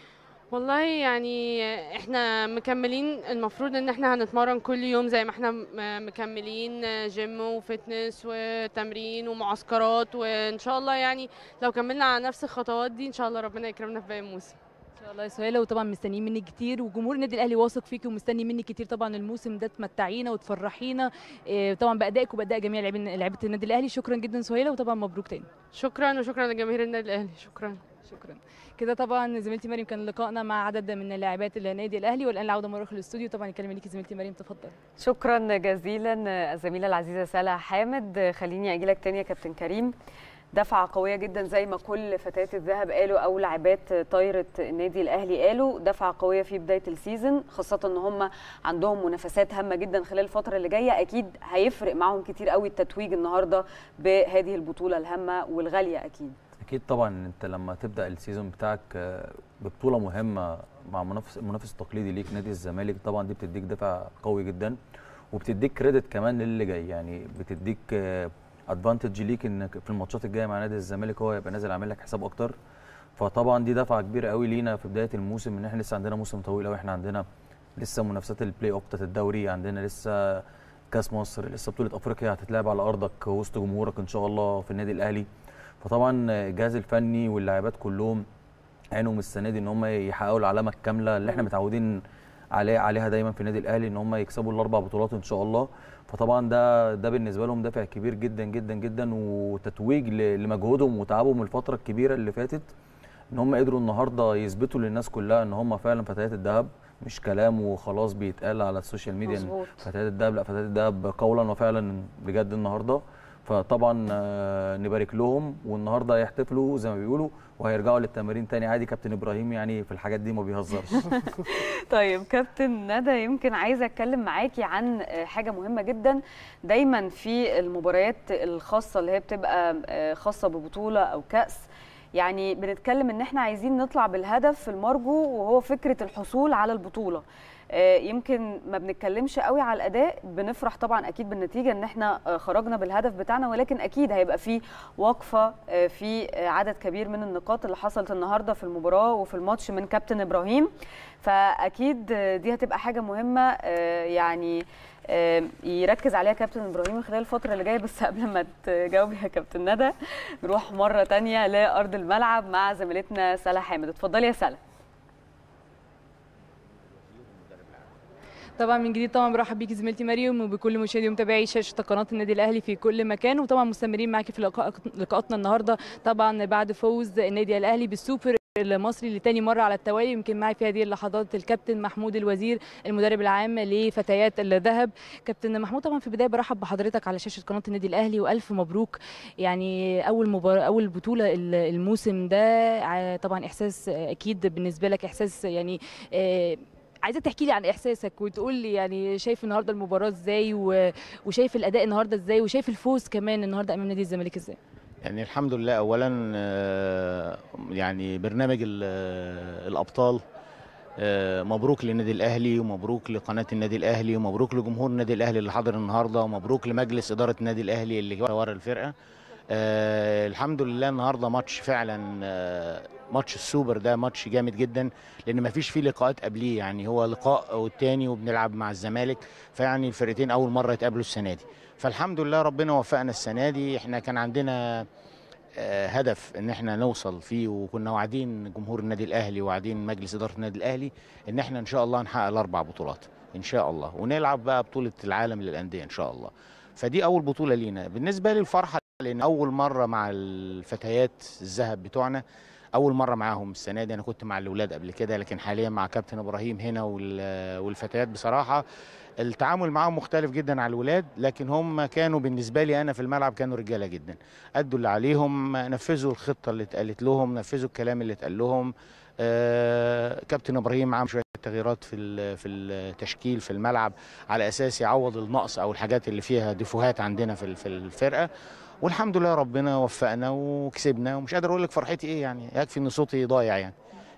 والله يعني احنا مكملين، المفروض ان احنا هنتمرن كل يوم زي ما احنا مكملين جيم وفتنس وتمرين ومعسكرات، وان شاء الله يعني لو كملنا على نفس الخطوات دي ان شاء الله ربنا يكرمنا في باقي الموسم. ان شاء الله يا سهيله، وطبعا مستنيين منك كتير وجمهور النادي الاهلي واثق فيكي ومستني منك كتير طبعا الموسم ده تمتعينا وتفرحينا طبعا بادائك وباداء جميع لاعبين لعيبه النادي الاهلي. شكرا جدا سهيله وطبعا مبروك تاني. شكرا وشكرا لجماهير النادي الاهلي. شكرا شكرا. كده طبعا زميلتي مريم كان لقائنا مع عدد من لاعبات النادي الاهلي، والان العوده مره للاستوديو. طبعا الكلمه ليكي زميلتي مريم، تفضل. شكرا جزيلا الزميله العزيزه سلا حامد. خليني اجي لك تاني يا كابتن كريم، دفعه قويه جدا زي ما كل فتيات الذهب قالوا او لاعبات طايره النادي الاهلي قالوا، دفعه قويه في بدايه السيزون، خاصه ان هم عندهم منافسات هامه جدا خلال الفتره اللي جايه، اكيد هيفرق معاهم كتير قوي التتويج النهارده بهذه البطوله الهامه والغاليه. اكيد اكيد طبعا انت لما تبدا السيزون بتاعك ببطوله مهمه مع منافس المنافس التقليدي ليك نادي الزمالك، طبعا دي بتديك دفع قوي جدا وبتديك كريدت كمان للي جاي، يعني بتديك ادفانتج ليك انك في الماتشات الجايه مع نادي الزمالك هو يبقى نازل عامل لك حساب اكتر، فطبعا دي دفعه كبيره قوي لينا في بدايه الموسم، ان احنا لسه عندنا موسم طويل قوي، احنا عندنا لسه منافسات البلاي اوف بتاعت الدوري، عندنا لسه كاس مصر، لسه بطوله افريقيا هتتلعب على ارضك وسط جمهورك ان شاء الله في النادي الاهلي، فطبعا الجهاز الفني واللاعبات كلهم عينهم السنه دي ان هم يحققوا العلامه الكامله اللي احنا متعودين عليه عليها دايما في النادي الاهلي، ان هم يكسبوا الاربع بطولات ان شاء الله، فطبعا ده ده بالنسبه لهم دافع كبير جدا جدا جدا، وتتويج لمجهودهم وتعبهم الفتره الكبيره اللي فاتت، ان هم قدروا النهارده يثبتوا للناس كلها ان هم فعلا فتيات الذهب، مش كلام وخلاص بيتقال على السوشيال ميديا فتيات الذهب، لا فتيات الذهب قولا وفعلا بجد النهارده، فطبعا نبارك لهم، والنهارده هيحتفلوا زي ما بيقولوا وهيرجعوا للتمارين تاني عادي. كابتن ابراهيم يعني في الحاجات دي ما بيهزرش. طيب كابتن ندى، يمكن عايزه اتكلم معاكي عن حاجه مهمه جدا. دايما في المباريات الخاصه اللي هي بتبقى خاصه ببطوله او كاس، يعني بنتكلم ان احنا عايزين نطلع بالهدف المرجو وهو فكره الحصول على البطوله. يمكن ما بنتكلمش قوي على الاداء، بنفرح طبعا اكيد بالنتيجه ان احنا خرجنا بالهدف بتاعنا، ولكن اكيد هيبقى في وقفه في عدد كبير من النقاط اللي حصلت النهارده في المباراه وفي الماتش من كابتن ابراهيم. فاكيد دي هتبقى حاجه مهمه يعني يركز عليها كابتن ابراهيم خلال الفتره اللي جايه. بس قبل ما تجاوبي يا كابتن ندى، نروح مره ثانيه لارض الملعب مع زميلتنا سلا حامد. اتفضلي يا سلا. طبعا من جديد طبعا برحب بيكي زميلتي مريم وبكل مشاهدي ومتابعي شاشه قناه النادي الاهلي في كل مكان، وطبعا مستمرين معاكي في لقاءاتنا النهارده طبعا بعد فوز النادي الاهلي بالسوبر المصري لتاني مره على التوالي. يمكن معي في هذه اللحظات الكابتن محمود الوزير المدرب العام لفتيات الذهب. كابتن محمود، طبعا في البدايه برحب بحضرتك على شاشه قناه النادي الاهلي والف مبروك، يعني اول مباراه اول بطوله الموسم ده، طبعا احساس اكيد بالنسبه لك، احساس يعني عايزه تحكي لي عن احساسك وتقول لي يعني شايف النهارده المباراه ازاي، وشايف الاداء النهارده ازاي، وشايف الفوز كمان النهارده امام نادي الزمالك ازاي؟ يعني الحمد لله اولا يعني برنامج الابطال مبروك للنادي الاهلي، ومبروك لقناه النادي الاهلي، ومبروك لجمهور النادي الاهلي اللي حاضر النهارده، ومبروك لمجلس اداره النادي الاهلي اللي ورا الفرقه. آه الحمد لله النهارده ماتش فعلا، آه ماتش السوبر ده ماتش جامد جدا، لان ما فيش فيه لقاءات قبليه، يعني هو لقاء والتاني وبنلعب مع الزمالك، فيعني الفرقتين اول مره يتقابلوا السنه دي. فالحمد لله ربنا وفقنا السنه دي. احنا كان عندنا آه هدف ان احنا نوصل فيه، وكنا واعدين جمهور النادي الاهلي وواعدين مجلس اداره النادي الاهلي ان احنا ان شاء الله نحقق الاربع بطولات ان شاء الله، ونلعب بقى بطوله العالم للانديه ان شاء الله. فدي اول بطوله لينا. بالنسبه لي الفرحه لان اول مره مع الفتيات الذهب بتوعنا، اول مره معاهم السنه دي. انا كنت مع الاولاد قبل كده، لكن حاليا مع كابتن ابراهيم هنا، والفتيات بصراحه التعامل معاهم مختلف جدا على الولاد، لكن هم كانوا بالنسبه لي انا في الملعب كانوا رجاله جدا، ادوا اللي عليهم، نفذوا الخطه اللي اتقالت لهم، نفذوا الكلام اللي اتقال لهم. آه كابتن ابراهيم عمل شويه تغييرات في في التشكيل في الملعب على اساس يعوض النقص او الحاجات اللي فيها ديفوهات عندنا في في الفرقه، والحمد لله ربنا وفقنا وكسبنا. ومش قادر اقول لك فرحتي ايه، يعني يكفي ان صوتي ضايع يعني.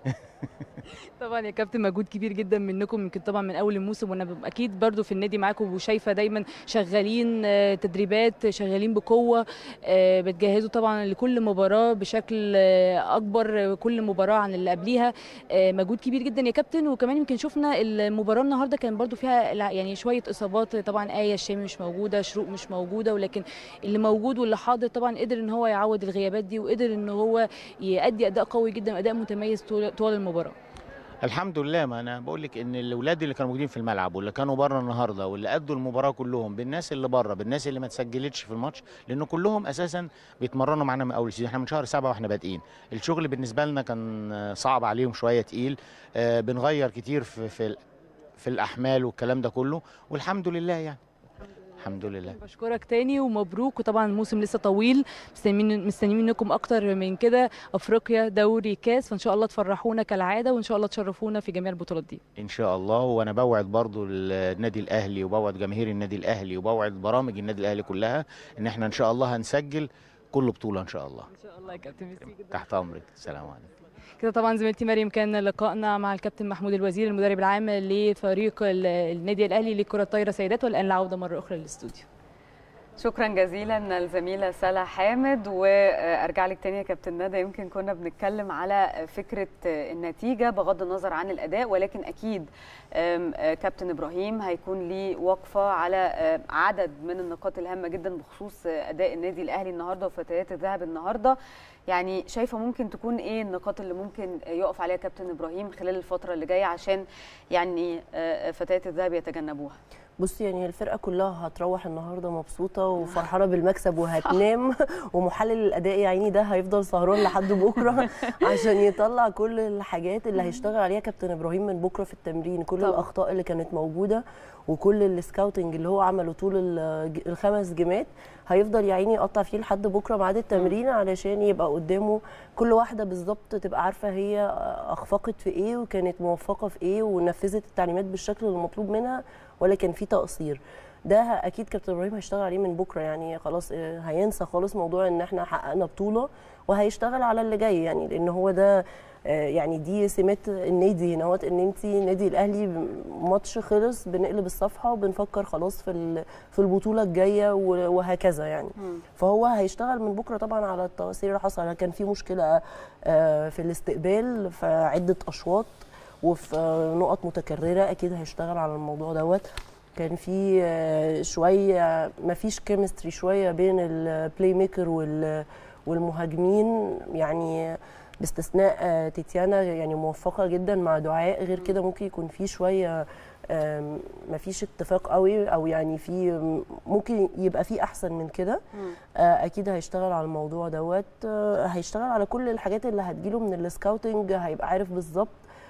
طبعا يا كابتن مجهود كبير جدا منكم، يمكن طبعا من اول الموسم، وانا اكيد برضو في النادي معاكم وشايفه دايما شغالين تدريبات، شغالين بقوه، بتجهزوا طبعا لكل مباراه بشكل اكبر، كل مباراه عن اللي قبليها. مجهود كبير جدا يا كابتن. وكمان يمكن شفنا المباراه النهارده كان برضو فيها يعني شويه اصابات، طبعا آية الشامي مش موجوده، شروق مش موجوده، ولكن اللي موجود واللي حاضر طبعا قدر ان هو يعوض الغيابات دي، وقدر ان هو يؤدي اداء قوي جدا، اداء متميز طوال المباراه. الحمد لله. ما انا بقول لك ان الاولاد اللي كانوا موجودين في الملعب واللي كانوا بره النهارده واللي ادوا المباراه كلهم، بالناس اللي بره، بالناس اللي ما تسجلتش في الماتش، لانه كلهم اساسا بيتمرنوا معانا من اول سيزون. احنا من شهر سبعة واحنا بادئين الشغل، بالنسبه لنا كان صعب عليهم شويه، تقيل. آه بنغير كتير في في في الاحمال والكلام ده كله، والحمد لله يعني. الحمد لله. بشكرك تاني ومبروك، وطبعا الموسم لسه طويل، مستنيين مستنيين منكم اكتر من كده، افريقيا، دوري، كاس، فان شاء الله تفرحونا كالعاده، وان شاء الله تشرفونا في جميع البطولات دي ان شاء الله. وانا بوعد برضو النادي الاهلي، وبوعد جماهير النادي الاهلي، وبوعد برامج النادي الاهلي كلها ان احنا ان شاء الله هنسجل كل بطوله ان شاء الله. ان شاء الله يا كابتن. ميرسي جدا. تحت امرك. السلام عليكم. كده طبعا زميلتي مريم كان لقائنا مع الكابتن محمود الوزير المدرب العام لفريق النادي الاهلي لكره الطايره سيدات. والان العوده مره اخرى للاستوديو. شكرا جزيلا الزميله سلا حامد. وارجع لك تاني يا كابتن ندى، يمكن كنا بنتكلم على فكره النتيجه بغض النظر عن الاداء، ولكن اكيد كابتن ابراهيم هيكون ليه وقفه على عدد من النقاط الهامه جدا بخصوص اداء النادي الاهلي النهارده وفتيات الذهب النهارده. يعني شايفه ممكن تكون ايه النقاط اللي ممكن يقف عليها كابتن ابراهيم خلال الفتره اللي جايه عشان يعني فتيات الذهب يتجنبوها؟ بصي، يعني الفرقه كلها هتروح النهارده مبسوطه وفرحانه بالمكسب وهتنام، ومحلل الاداء يا عيني ده هيفضل سهران لحد بكره عشان يطلع كل الحاجات اللي هيشتغل عليها كابتن ابراهيم من بكره في التمرين، كل طبعا. الاخطاء اللي كانت موجوده وكل السكاوتنج اللي هو عمله طول الخمس جيمات هيفضل يا عيني يقطع فيه لحد بكره بعد التمرين علشان يبقى قدامه كل واحده بالظبط تبقى عارفه هي اخفقت في ايه وكانت موفقه في ايه ونفذت التعليمات بالشكل المطلوب منها ولا كان في تقصير. ده اكيد كابتن ابراهيم هيشتغل عليه من بكره، يعني خلاص هينسى خالص موضوع ان احنا حققنا بطوله وهيشتغل على اللي جاي، يعني لان هو ده يعني دي سمات النادي هنا، ان انت النادي الاهلي ماتش خلص بنقلب الصفحه وبنفكر خلاص في في البطوله الجايه وهكذا يعني. م. فهو هيشتغل من بكره طبعا على التقصير اللي حصل. كان في مشكله في الاستقبال في عده اشواط وفي نقط متكرره، اكيد هيشتغل على الموضوع دوت. كان في شويه ما فيش كيمستري شويه بين البلاي ميكر والمهاجمين، يعني باستثناء تيتيانا يعني موفقه جدا مع دعاء، غير كده ممكن يكون في شويه ما فيش اتفاق قوي، او يعني في ممكن يبقى في احسن من كده. اكيد هيشتغل على الموضوع دوت، هيشتغل على كل الحاجات اللي هتجيله من السكاوتنج، هيبقى عارف بالظبط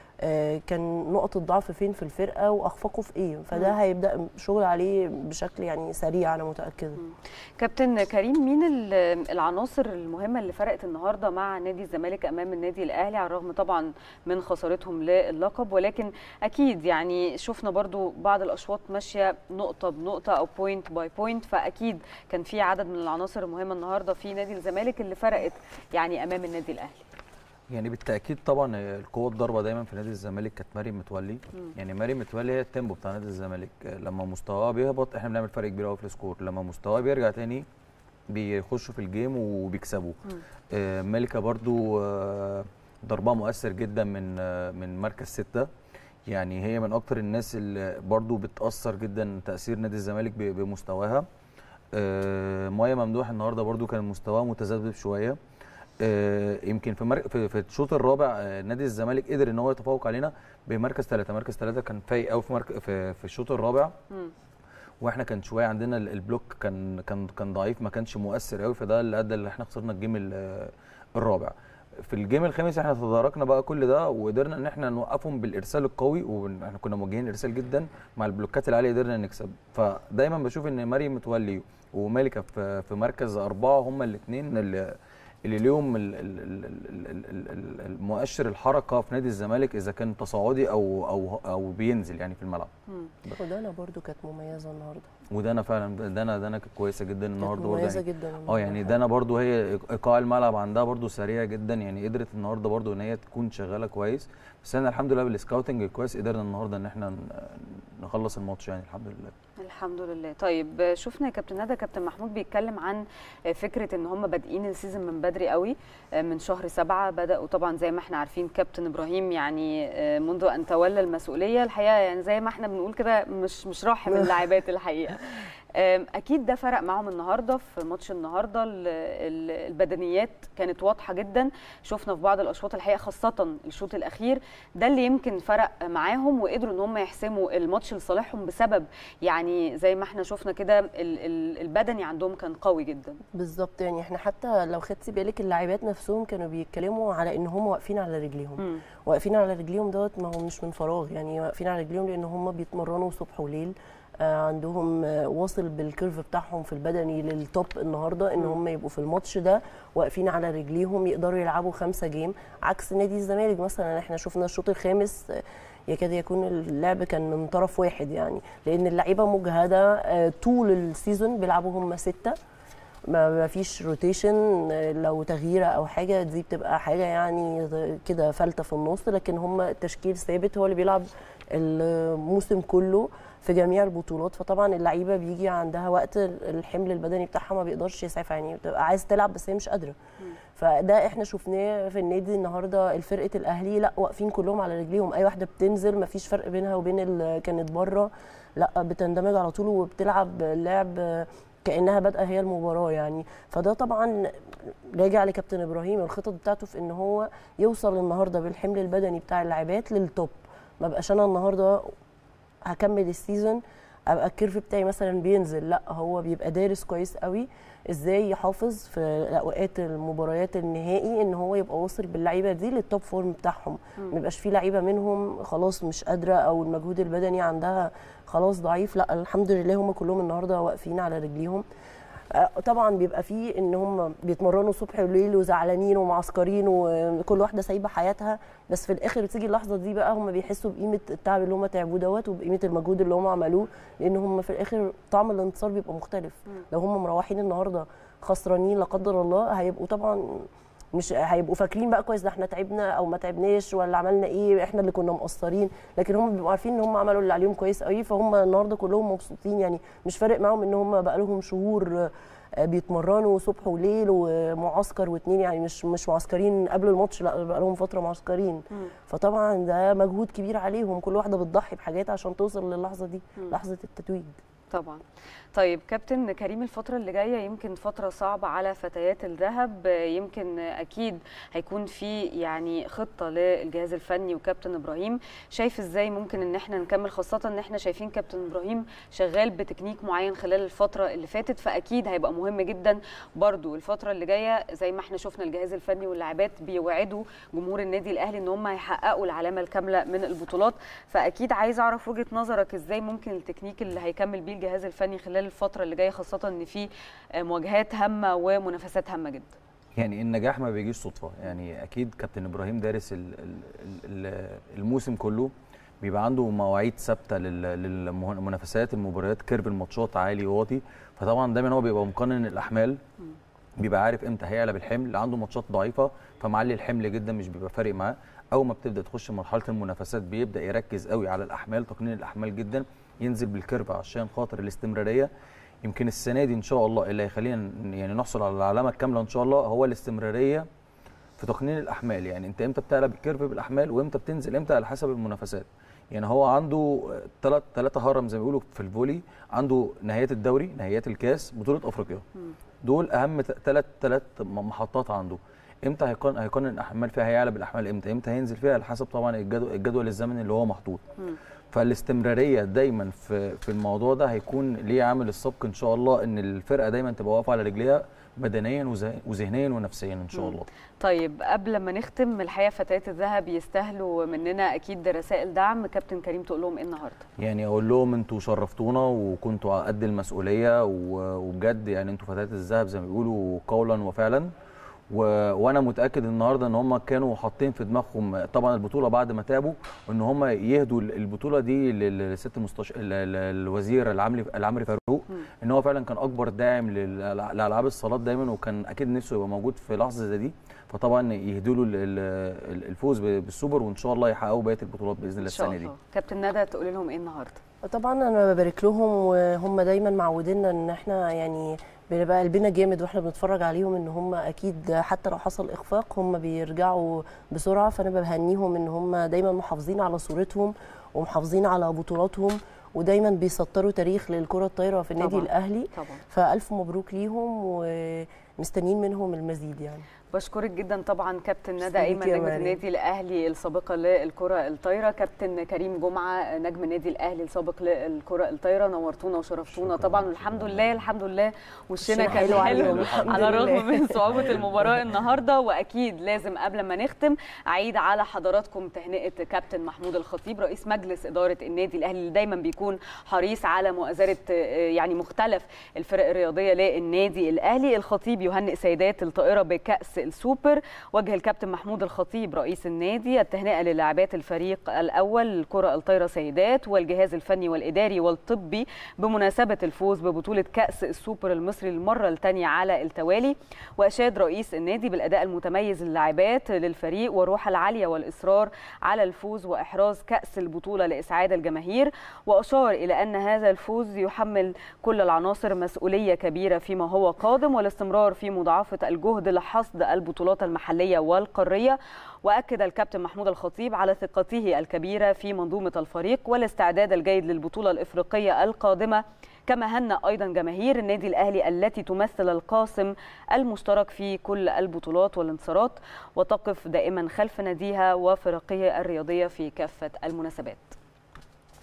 كان نقط الضعف فين في الفرقه واخفاقه في ايه، فده مم. هيبدا شغل عليه بشكل يعني سريع انا متاكده. مم. كابتن كريم، مين العناصر المهمه اللي فرقت النهارده مع نادي الزمالك امام النادي الاهلي، على الرغم طبعا من خسارتهم للقب، ولكن اكيد يعني شفنا برضو بعض الاشواط ماشيه نقطه بنقطه او بوينت باي بوينت، فاكيد كان في عدد من العناصر المهمه النهارده في نادي الزمالك اللي فرقت يعني امام النادي الاهلي. يعني بالتاكيد طبعا القوه الضربه دايما في نادي الزمالك كانت مريم متولي. مم. يعني مريم متولي هي التيمبو بتاع نادي الزمالك، لما مستواه بيهبط احنا بنعمل فرق كبير قوي في السكور، لما مستواه بيرجع تاني بيخشوا في الجيم وبيكسبوا. آه مالكه برضو آه ضربها مؤثر جدا من آه من مركز ستة، يعني هي من اكتر الناس اللي برضو بتاثر جدا تاثير نادي الزمالك بمستواها. آه مايا ممدوح النهارده برضو كان مستواها متذبذب شويه، آه يمكن في مرك... في, في الشوط الرابع آه نادي الزمالك قدر ان هو يتفوق علينا بمركز ثلاثة، مركز ثلاثة كان فايق قوي في, مرك... في في الشوط الرابع. م. واحنا كان شويه عندنا البلوك كان كان كان ضعيف، ما كانش مؤثر قوي، فده اللي ادى اللي احنا خسرنا الجيم الرابع. في الجيم الخامس احنا تداركنا بقى كل ده وقدرنا ان احنا نوقفهم بالارسال القوي، واحنا كنا موجهين ارسال جدا مع البلوكات العاليه قدرنا نكسب. فدايما بشوف ان مريم متولي ومالكه في في مركز اربعه هم الاثنين اللي اللي ليهم المؤشر الحركه في نادي الزمالك اذا كان تصاعدي او او او بينزل يعني في الملعب. ودانا برضو كانت مميزه النهارده، ودانا فعلا دانا دانا كانت كويسه جدا النهارده برضه، مميزه يعني جدا اه يعني دانا برضو هي ايقاع الملعب عندها برضو سريع جدا، يعني قدرت النهارده برضو ان هي تكون شغاله كويس. بس انا الحمد لله بالسكاوتنج الكويس قدرنا النهارده ان احنا نخلص الماتش يعني الحمد لله. الحمد لله. طيب شفنا يا كابتن ندى كابتن محمود بيتكلم عن فكره ان هم بادئين السيزون من بدري قوي، من شهر سبعة بداوا طبعا زي ما احنا عارفين كابتن ابراهيم يعني منذ ان تولى المسؤوليه الحقيقه يعني زي ما احنا بنقول كده مش مش راحم اللاعبات الحقيقه. اكيد ده فرق معاهم النهارده في ماتش النهارده، البدنيات كانت واضحه جدا، شفنا في بعض الاشواط الحقيقه خاصه الشوط الاخير ده اللي يمكن فرق معاهم وقدروا ان هم يحسموا الماتش لصالحهم بسبب يعني زي ما احنا شفنا كده البدني عندهم كان قوي جدا. بالظبط، يعني احنا حتى لو خدتي بالك اللاعبات نفسهم كانوا بيتكلموا على ان هم واقفين على رجليهم. م. واقفين على رجليهم دوت ما هو مش من فراغ، يعني واقفين على رجليهم لان هم بيتمرنوا صبح وليل، عندهم واصل بالكيرف بتاعهم في البدني للتوب النهارده ان هم يبقوا في الماتش ده واقفين على رجليهم يقدروا يلعبوا خمسة جيم، عكس نادي الزمالك مثلا احنا شفنا الشوط الخامس يكاد يكون اللعب كان من طرف واحد، يعني لان اللعيبه مجهده طول السيزون بيلعبوا هم ستة، ما فيش روتيشن، لو تغييره او حاجه دي بتبقى حاجه يعني كده فلته في النص، لكن هم التشكيل ثابت هو اللي بيلعب الموسم كله في جميع البطولات. فطبعا اللعيبه بيجي عندها وقت الحمل البدني بتاعها ما بيقدرش يسعفها، يعني بتبقى عايز تلعب بس هي مش قادره. فده احنا شفناه في النادي النهارده، الفرقه الاهلي لا واقفين كلهم على رجليهم، اي واحده بتنزل ما فيش فرق بينها وبين اللي كانت بره، لا بتندمج على طول وبتلعب اللعب كانها بادئه هي المباراه يعني. فده طبعا راجع لكابتن ابراهيم الخطط بتاعته في ان هو يوصل النهارده بالحمل البدني بتاع اللاعبات للتوب، ما بقاش انا النهارده هكمل السيزون ابقى الكيرف بتاعي مثلا بينزل، لا هو بيبقى دارس كويس قوي ازاي يحافظ في اوقات المباريات النهائي ان هو يبقى واصل باللعيبه دي للتوب فورم بتاعهم، ما يبقاش في لعيبه منهم خلاص مش قادره او المجهود البدني عندها خلاص ضعيف، لا الحمد لله هم كلهم النهارده واقفين على رجليهم. طبعا بيبقى فيه ان هم بيتمرنوا صبح وليل وزعلانين ومعسكرين وكل واحده سايبه حياتها، بس في الاخر بتيجي اللحظه دي بقى هم بيحسوا بقيمه التعب اللي هم تعبوه دوت وبقيمه المجهود اللي هم عملوه، لان هم في الاخر طعم الانتصار بيبقى مختلف. لو هم مروحين النهارده خسرانين لا قدر الله هيبقوا طبعا مش هيبقوا فاكرين بقى كويس ده احنا تعبنا او ما تعبناش ولا عملنا ايه، احنا اللي كنا مقصرين، لكن هم بيبقوا عارفين ان هم عملوا اللي عليهم كويس قوي، فهم النهارده كلهم مبسوطين. يعني مش فارق معاهم ان هم بقى لهم شهور بيتمرنوا صبح وليل ومعسكر واتنين، يعني مش مش معسكرين قبل الماتش، لا بقى لهم فتره معسكرين. م. فطبعا ده مجهود كبير عليهم، كل واحده بتضحي بحاجات عشان توصل للحظه دي، م. لحظه التتويج طبعا. طيب كابتن كريم، الفترة اللي جاية يمكن فترة صعبة على فتيات الذهب، يمكن أكيد هيكون في يعني خطة للجهاز الفني وكابتن إبراهيم، شايف إزاي ممكن إن احنا نكمل، خاصة إن احنا شايفين كابتن إبراهيم شغال بتكنيك معين خلال الفترة اللي فاتت، فأكيد هيبقى مهم جدا برضو الفترة اللي جاية زي ما احنا شفنا الجهاز الفني واللاعبات بيوعدوا جمهور النادي الأهلي إن هم هيحققوا العلامة الكاملة من البطولات، فأكيد عايز أعرف وجهة نظرك إزاي ممكن التكنيك اللي هيكمل بيه الجهاز الفني خلال الفترة اللي جاية، خاصة ان في مواجهات هامة ومنافسات هامة جدا. يعني النجاح ما بيجيش صدفة، يعني اكيد كابتن ابراهيم دارس الموسم كله، بيبقى عنده مواعيد ثابته للمنافسات، المباريات، كيرف الماتشات عالي وواطي، فطبعا دايما هو بيبقى مقنن الاحمال، بيبقى عارف امتى هيعلى بالحمل، عنده ماتشات ضعيفه فمعلي الحمل جدا مش بيبقى فارق معاه. اول ما بتبدا تخش مرحله المنافسات بيبدا يركز قوي على الاحمال، تقنين الاحمال جدا، ينزل بالكيرف عشان خاطر الاستمراريه. يمكن السنه دي ان شاء الله اللي هيخلينا يعني نحصل على العلامه الكامله ان شاء الله هو الاستمراريه في تقنين الاحمال، يعني انت امتى بتعلى بالكيرف بالاحمال وامتى بتنزل امتى على حسب المنافسات. يعني هو عنده ثلاث ثلاثه هرم زي ما بيقولوا في الفولي، عنده نهايات الدوري، نهايات الكاس، بطوله افريقيا، دول اهم ثلاث ثلاث محطات عنده. امتى هيقنن هيقنن الاحمال فيها، هيعلى بالاحمال امتى، امتى هينزل فيها على حسب طبعا الجدول, الجدول الزمني اللي هو محطوط. فالاستمراريه دايما في في الموضوع ده هيكون ليه عامل السبق ان شاء الله، ان الفرقه دايما تبقى واقفه على رجليها بدنيا وذهنيا ونفسيا ان شاء الله. طيب قبل ما نختم، الحقيقه فتيات الذهب يستاهلوا مننا اكيد رسائل دعم، كابتن كريم تقول لهم ايه النهارده؟ يعني اقول لهم انتوا شرفتونا وكنتوا قد المسؤوليه، وبجد يعني انتوا فتيات الذهب زي ما بيقولوا قولا وفعلا، و... وانا متاكد النهارده ان هم كانوا حاطين في دماغهم طبعا البطوله بعد ما تعبوا، ان هم يهدوا البطوله دي للست المستش... الوزير العمري العمري فاروق، ان هو فعلا كان اكبر داعم لالعاب الصالات دايما، وكان اكيد نفسه يبقى موجود في لحظه زي دي، فطبعا يهدوا له الفوز بالسوبر، وان شاء الله يحققوا بقيه البطولات باذن الله السنه دي. كابتن ندى تقول لهم ايه النهارده؟ طبعا انا ببارك لهم، وهم دايما معودينا ان احنا يعني بنبقى قلبنا جامد واحنا بنتفرج عليهم، ان هم اكيد حتى لو حصل اخفاق هم بيرجعوا بسرعه، فانا بهنيهم ان هم دايما محافظين على صورتهم ومحافظين على بطولاتهم، ودايما بيسطروا تاريخ للكره الطايره في النادي طبعًا. الاهلي طبعا. فالف مبروك ليهم ومستنيين منهم المزيد. يعني بشكرك جدا طبعا كابتن ندى ايمن نجمه النادي الاهلي السابقه للكره الطايره، كابتن كريم جمعه نجم النادي الاهلي السابق للكره الطايره، نورتونا وشرفتونا طبعا، والحمد لله الحمد لله وشنا كان حلو على الرغم من صعوبه المباراه النهارده. واكيد لازم قبل ما نختم اعيد على حضراتكم تهنئه كابتن محمود الخطيب رئيس مجلس اداره النادي الاهلي اللي دايما بيكون حريص على مؤازره يعني مختلف الفرق الرياضيه للنادي الاهلي. الخطيب يهنئ سيدات الطائره بكاس السوبر. وجه الكابتن محمود الخطيب رئيس النادي التهنئه للاعبات الفريق الاول للكره الطايره سيدات والجهاز الفني والاداري والطبي بمناسبه الفوز ببطوله كاس السوبر المصري للمره الثانيه على التوالي. واشاد رئيس النادي بالاداء المتميز للاعبات للفريق والروح العاليه والاصرار على الفوز واحراز كاس البطوله لاسعاد الجماهير، واشار الى ان هذا الفوز يحمل كل العناصر مسؤوليه كبيره فيما هو قادم، والاستمرار في مضاعفه الجهد لحصد البطولات المحلية والقارية. وأكد الكابتن محمود الخطيب على ثقته الكبيرة في منظومة الفريق والاستعداد الجيد للبطولة الإفريقية القادمة، كما هنأ أيضا جماهير النادي الأهلي التي تمثل القاسم المشترك في كل البطولات والانتصارات، وتقف دائما خلف ناديها وفرقه الرياضية في كافة المناسبات.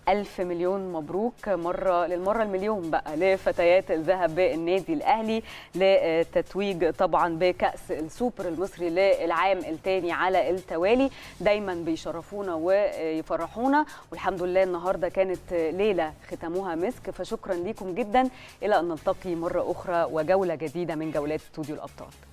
ألف مليون مبروك مرة للمرة المليون بقى لفتيات الذهب بالنادي الأهلي لتتويج طبعا بكأس السوبر المصري للعام الثاني على التوالي. دايما بيشرفونا ويفرحونا، والحمد لله النهاردة كانت ليلة ختموها مسك. فشكرا لكم جدا، إلى أن نلتقي مرة أخرى وجولة جديدة من جولات استوديو الأبطال.